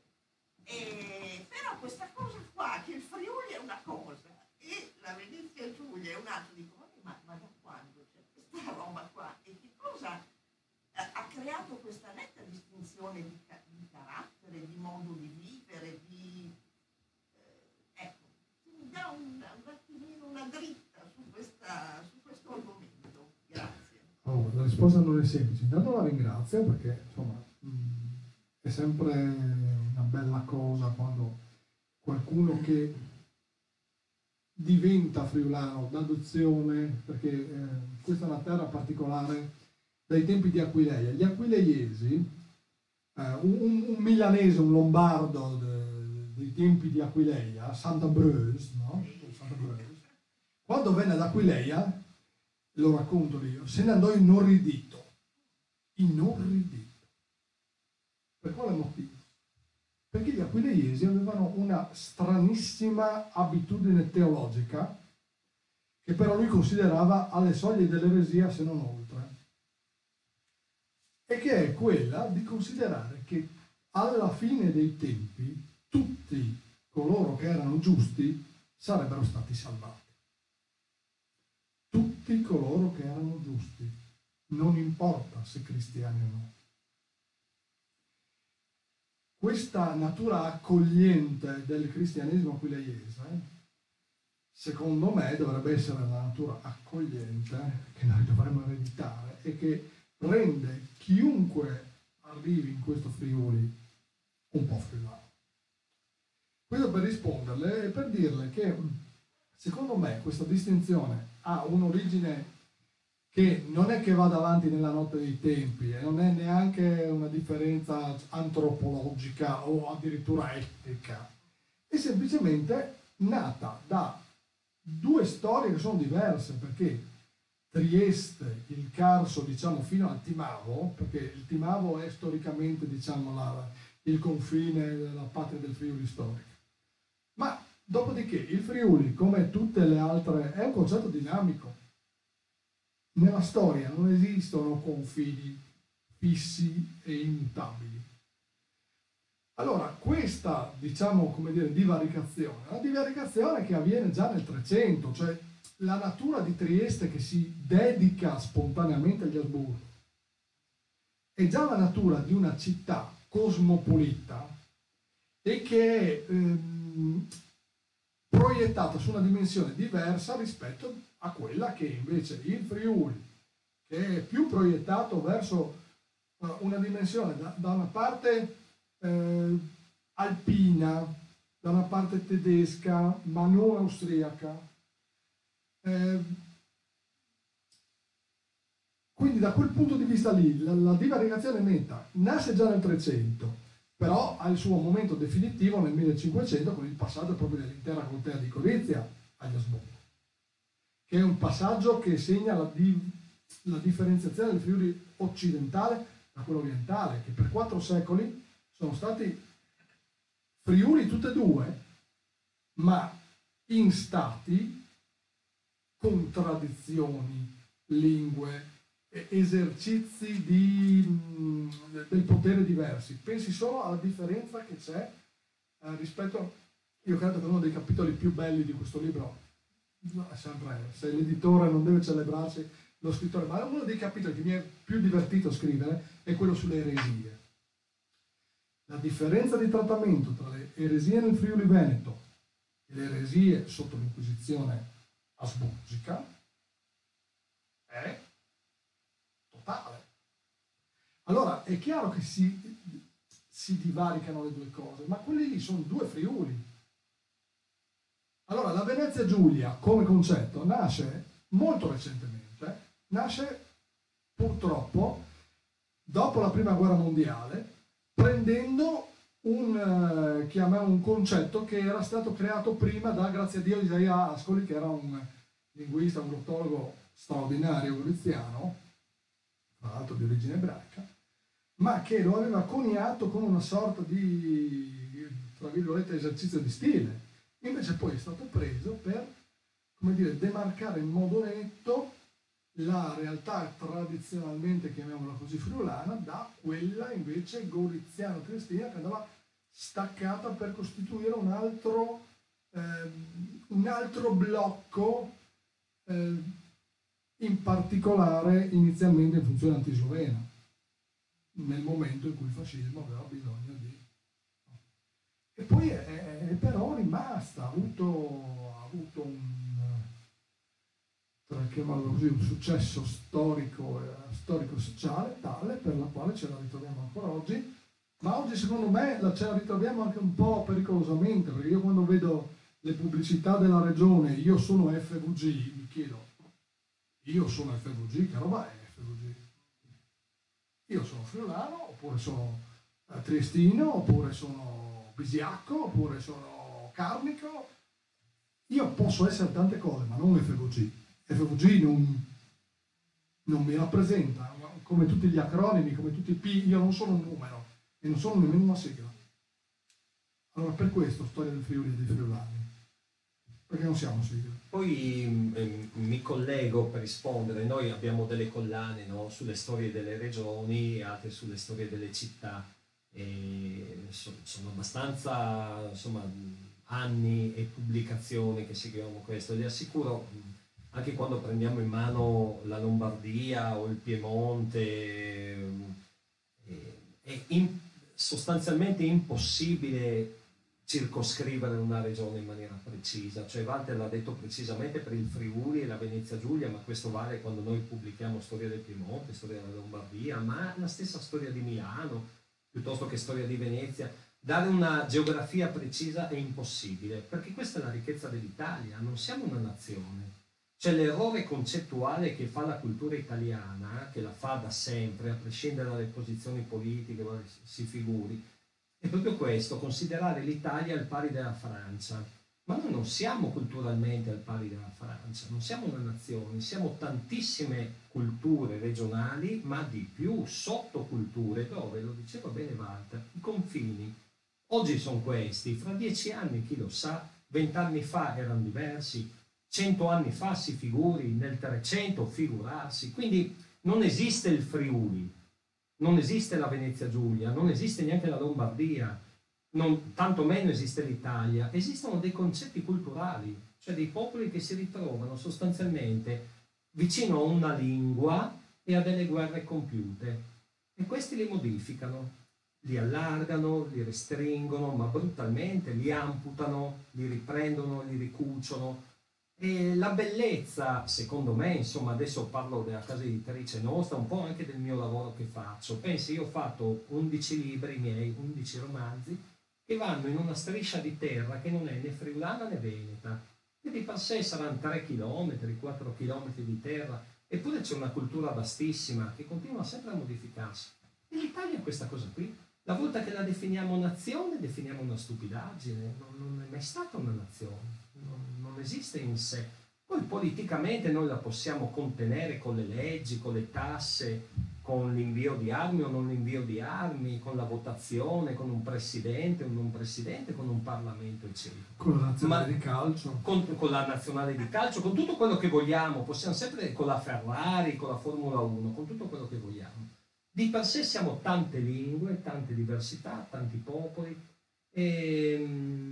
E, però questa cosa qua, che il Friuli è una cosa e la Venezia Giulia è un'altra, dico, ma, ma da quando c'è questa roba qua? E che cosa eh, ha creato questa netta distinzione di, ca- di carattere, di modo di vivere, di... eh, ecco, mi dà un, un attimino una dritta su, questa, su questo argomento. Grazie. Allora, la risposta non è semplice. Intanto la ringrazio perché, insomma, mh, è sempre una bella cosa quando qualcuno che diventa friulano d'adozione, perché eh, questa è una terra particolare dai tempi di Aquileia. Gli aquileiesi, eh, un, un milanese, un lombardo de, dei tempi di Aquileia, Santa Breuse, no? Santa Breuse, Quando venne ad Aquileia, lo racconto io, se ne andò inorridito, inorridito. Per quale motivo? Perché gli aquileiesi avevano una stranissima abitudine teologica che però lui considerava alle soglie dell'eresia se non oltre, e che è quella di considerare che alla fine dei tempi tutti coloro che erano giusti sarebbero stati salvati. Tutti coloro che erano giusti, non importa se cristiani o no. Questa natura accogliente del cristianesimo aquileiese, secondo me, dovrebbe essere la natura accogliente che noi dovremmo ereditare e che rende chiunque arrivi in questo Friuli un po' friulano. Questo per risponderle e per dirle che secondo me questa distinzione ha un'origine che non è che vada avanti nella notte dei tempi e non è neanche una differenza antropologica o addirittura etnica, è semplicemente nata da due storie che sono diverse, perché Trieste, il Carso, diciamo, fino al Timavo, perché il Timavo è storicamente, diciamo, la, il confine della patria del Friuli storico. Ma dopodiché il Friuli, come tutte le altre, è un concetto dinamico. Nella storia non esistono confini fissi e immutabili. Allora, questa, diciamo, come dire, divaricazione, è una divaricazione che avviene già nel trecento, cioè la natura di Trieste che si dedica spontaneamente agli Asburgo è già la natura di una città cosmopolita e che è ehm, proiettata su una dimensione diversa rispetto a quella che invece il Friuli, che è più proiettato verso uh, una dimensione da, da una parte eh, alpina, da una parte tedesca, ma non austriaca. Eh, quindi da quel punto di vista lì la, la divaricazione netta nasce già nel trecento, però ha il suo momento definitivo nel millecinquecento con il passaggio proprio dell'intera contea di Gorizia agli Asburgo, che è un passaggio che segna la, di, la differenziazione del Friuli occidentale da quello orientale, che per quattro secoli sono stati Friuli tutte e due, ma in stati con tradizioni, lingue, esercizi di, del potere diversi. Pensi solo alla differenza che c'è eh, rispetto, io credo che uno dei capitoli più belli di questo libro, è sempre, se l'editore non deve celebrarsi lo scrittore, ma uno dei capitoli che mi è più divertito a scrivere è quello sulle eresie. La differenza di trattamento tra le eresie nel Friuli Veneto e le eresie sotto l'Inquisizione asburgica è totale. Allora è chiaro che si, si divaricano le due cose, ma quelli lì sono due Friuli. Allora la Venezia Giulia come concetto nasce molto recentemente, nasce purtroppo dopo la prima guerra mondiale, prendendo un, eh, chiamiamo un concetto che era stato creato prima da, grazie a Dio, Isaia Ascoli, che era un linguista, un glottologo straordinario goriziano, tra l'altro di origine ebraica, ma che lo aveva coniato con una sorta di, tra virgolette, esercizio di stile. Invece poi è stato preso per, come dire, demarcare in modo netto la realtà tradizionalmente, chiamiamola così, friulana, da quella invece goriziano-triestina che andava staccata per costituire un altro, eh, un altro blocco, eh, in particolare inizialmente in funzione antislovena, nel momento in cui il fascismo aveva bisogno di... E poi è, è però rimasta, ha avuto, ha avuto un... chiamarlo così, un successo storico, eh, storico-sociale tale per la quale ce la ritroviamo ancora oggi, ma oggi secondo me la, ce la ritroviamo anche un po' pericolosamente, perché io quando vedo le pubblicità della regione, io sono F V G, mi chiedo, io sono F V G, che roba è F V G? Io sono friulano, oppure sono eh, triestino, oppure sono bisiacco, oppure sono carnico, io posso essere tante cose, ma non F V G. F V G non, non mi rappresenta, come tutti gli acronimi, come tutti i P, io non sono un numero e non sono nemmeno una sigla. Allora per questo Storia del Friuli e dei Friulani, perché non siamo sigla. Poi eh, mi collego per rispondere, noi abbiamo delle collane, no, sulle storie delle regioni e altre sulle storie delle città, e so, sono abbastanza, insomma, anni e pubblicazioni che seguiamo questo, e vi assicuro, anche quando prendiamo in mano la Lombardia o il Piemonte, eh, è in, sostanzialmente impossibile circoscrivere una regione in maniera precisa, cioè Walter l'ha detto precisamente per il Friuli e la Venezia Giulia, ma questo vale quando noi pubblichiamo storia del Piemonte, storia della Lombardia, ma la stessa storia di Milano, piuttosto che storia di Venezia. Dare una geografia precisa è impossibile, perché questa è la ricchezza dell'Italia, non siamo una nazione. C'è l'errore concettuale che fa la cultura italiana, che la fa da sempre, a prescindere dalle posizioni politiche, si figuri, è proprio questo, considerare l'Italia al pari della Francia. Ma noi non siamo culturalmente al pari della Francia, non siamo una nazione, siamo tantissime culture regionali, ma di più, sottoculture, dove, lo diceva bene Walter, i confini. Oggi sono questi, fra dieci anni chi lo sa, vent'anni fa erano diversi, cento anni fa si figuri, nel trecento figurarsi, quindi non esiste il Friuli. Non esiste la Venezia Giulia, non esiste neanche la Lombardia, non, tanto meno esiste l'Italia. Esistono dei concetti culturali, cioè dei popoli che si ritrovano sostanzialmente vicino a una lingua e a delle guerre compiute. E questi li modificano, li allargano, li restringono, ma brutalmente, li amputano, li riprendono, li ricuciono. E la bellezza, secondo me, insomma, adesso parlo della casa editrice nostra, un po' anche del mio lavoro che faccio. Pensi, io ho fatto undici libri miei, undici romanzi, che vanno in una striscia di terra che non è né friulana né veneta, e di per sé saranno tre chilometri, quattro chilometri di terra, eppure c'è una cultura vastissima che continua sempre a modificarsi. E l'Italia è questa cosa qui. La volta che la definiamo nazione, definiamo una stupidaggine, non, non è mai stata una nazione. Non, non esiste in sé. Poi politicamente noi la possiamo contenere con le leggi, con le tasse, con l'invio di armi o non l'invio di armi, con la votazione, con un presidente, un non presidente, con un Parlamento, eccetera. Con la nazionale Ma, di calcio. Con, con la nazionale di calcio, con tutto quello che vogliamo, possiamo sempre, con la Ferrari, con la Formula uno, con tutto quello che vogliamo. Di per sé siamo tante lingue, tante diversità, tanti popoli, e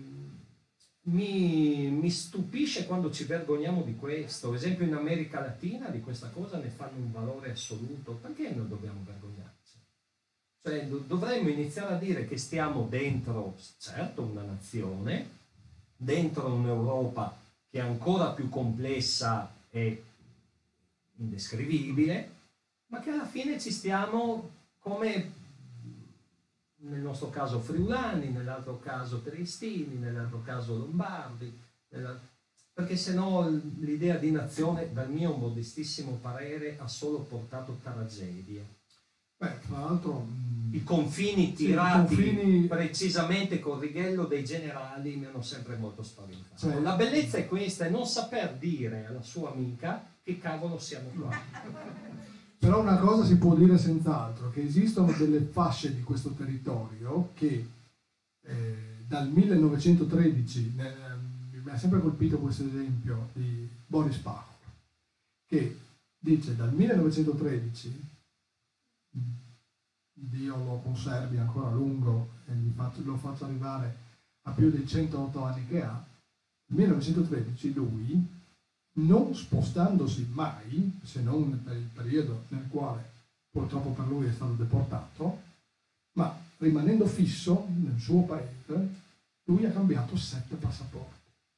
mi, mi stupisce quando ci vergogniamo di questo. Ad esempio in America Latina di questa cosa ne fanno un valore assoluto. Perché non dobbiamo vergognarci? Cioè dovremmo iniziare a dire che stiamo dentro, certo, una nazione, dentro un'Europa che è ancora più complessa e indescrivibile, ma che alla fine ci stiamo, come nel nostro caso friulani, nell'altro caso triestini, nell'altro caso lombardi, nella... perché se no l'idea di nazione, dal mio modestissimo parere, ha solo portato tragedie. Beh, tra l'altro... I confini tirati sì, i confini... precisamente col righello dei generali mi hanno sempre molto spaventato. Cioè... La bellezza è questa, è non saper dire alla sua amica che cavolo siamo qua. Però una cosa si può dire senz'altro, che esistono delle fasce di questo territorio che eh, dal millenovecentotredici, eh, mi ha sempre colpito questo esempio di Boris Pahor, che dice dal millenovecentotredici, Dio lo conservi ancora a lungo e gli faccio, lo faccio arrivare a più dei centootto anni che ha, nel millenovecentotredici lui, non spostandosi mai, se non per il periodo nel quale purtroppo per lui è stato deportato, ma rimanendo fisso nel suo paese, lui ha cambiato sette passaporti.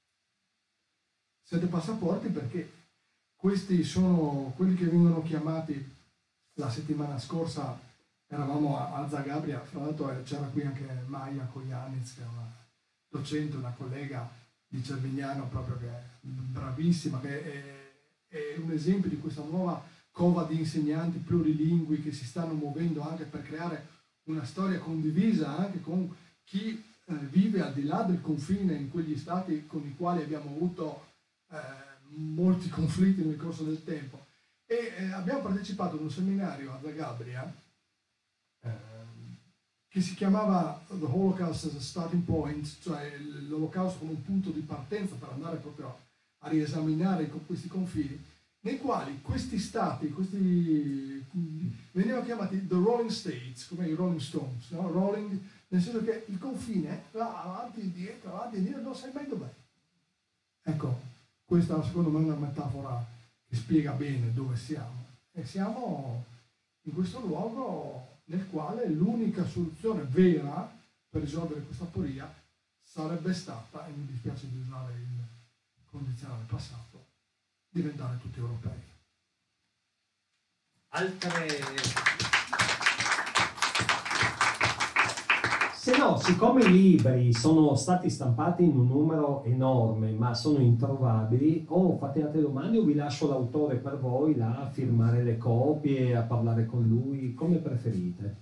Sette passaporti perché questi sono quelli che vengono chiamati, la settimana scorsa eravamo a Zagabria, fra l'altro c'era qui anche Maia Kojanitz, che è una docente, una collega di Cervignano, proprio che è bravissima, che è, è un esempio di questa nuova cova di insegnanti plurilingui che si stanno muovendo anche per creare una storia condivisa anche con chi eh, vive al di là del confine in quegli stati con i quali abbiamo avuto eh, molti conflitti nel corso del tempo. E eh, abbiamo partecipato ad un seminario a Zagabria eh, che si chiamava The Holocaust as a Starting Point, cioè l'Olocausto come un punto di partenza per andare proprio a riesaminare questi confini, nei quali questi stati, questi venivano chiamati The Rolling States, come i Rolling Stones, no? Rolling, nel senso che il confine va avanti e indietro, avanti e indietro, non sai mai dov'è. Ecco, questa secondo me è una metafora che spiega bene dove siamo. E siamo in questo luogo nel quale l'unica soluzione vera per risolvere questa aporia sarebbe stata, e mi dispiace di usare il condizionale passato, diventare tutti europei. Altre... Se no, siccome i libri sono stati stampati in un numero enorme ma sono introvabili, o fate altre domande o vi lascio l'autore per voi là a firmare le copie, a parlare con lui, come preferite.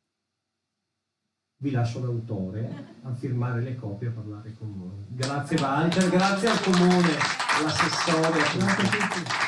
Vi lascio l'autore a firmare le copie e a parlare con voi. Grazie Walter, grazie al comune, all'assessore. Grazie a tutti.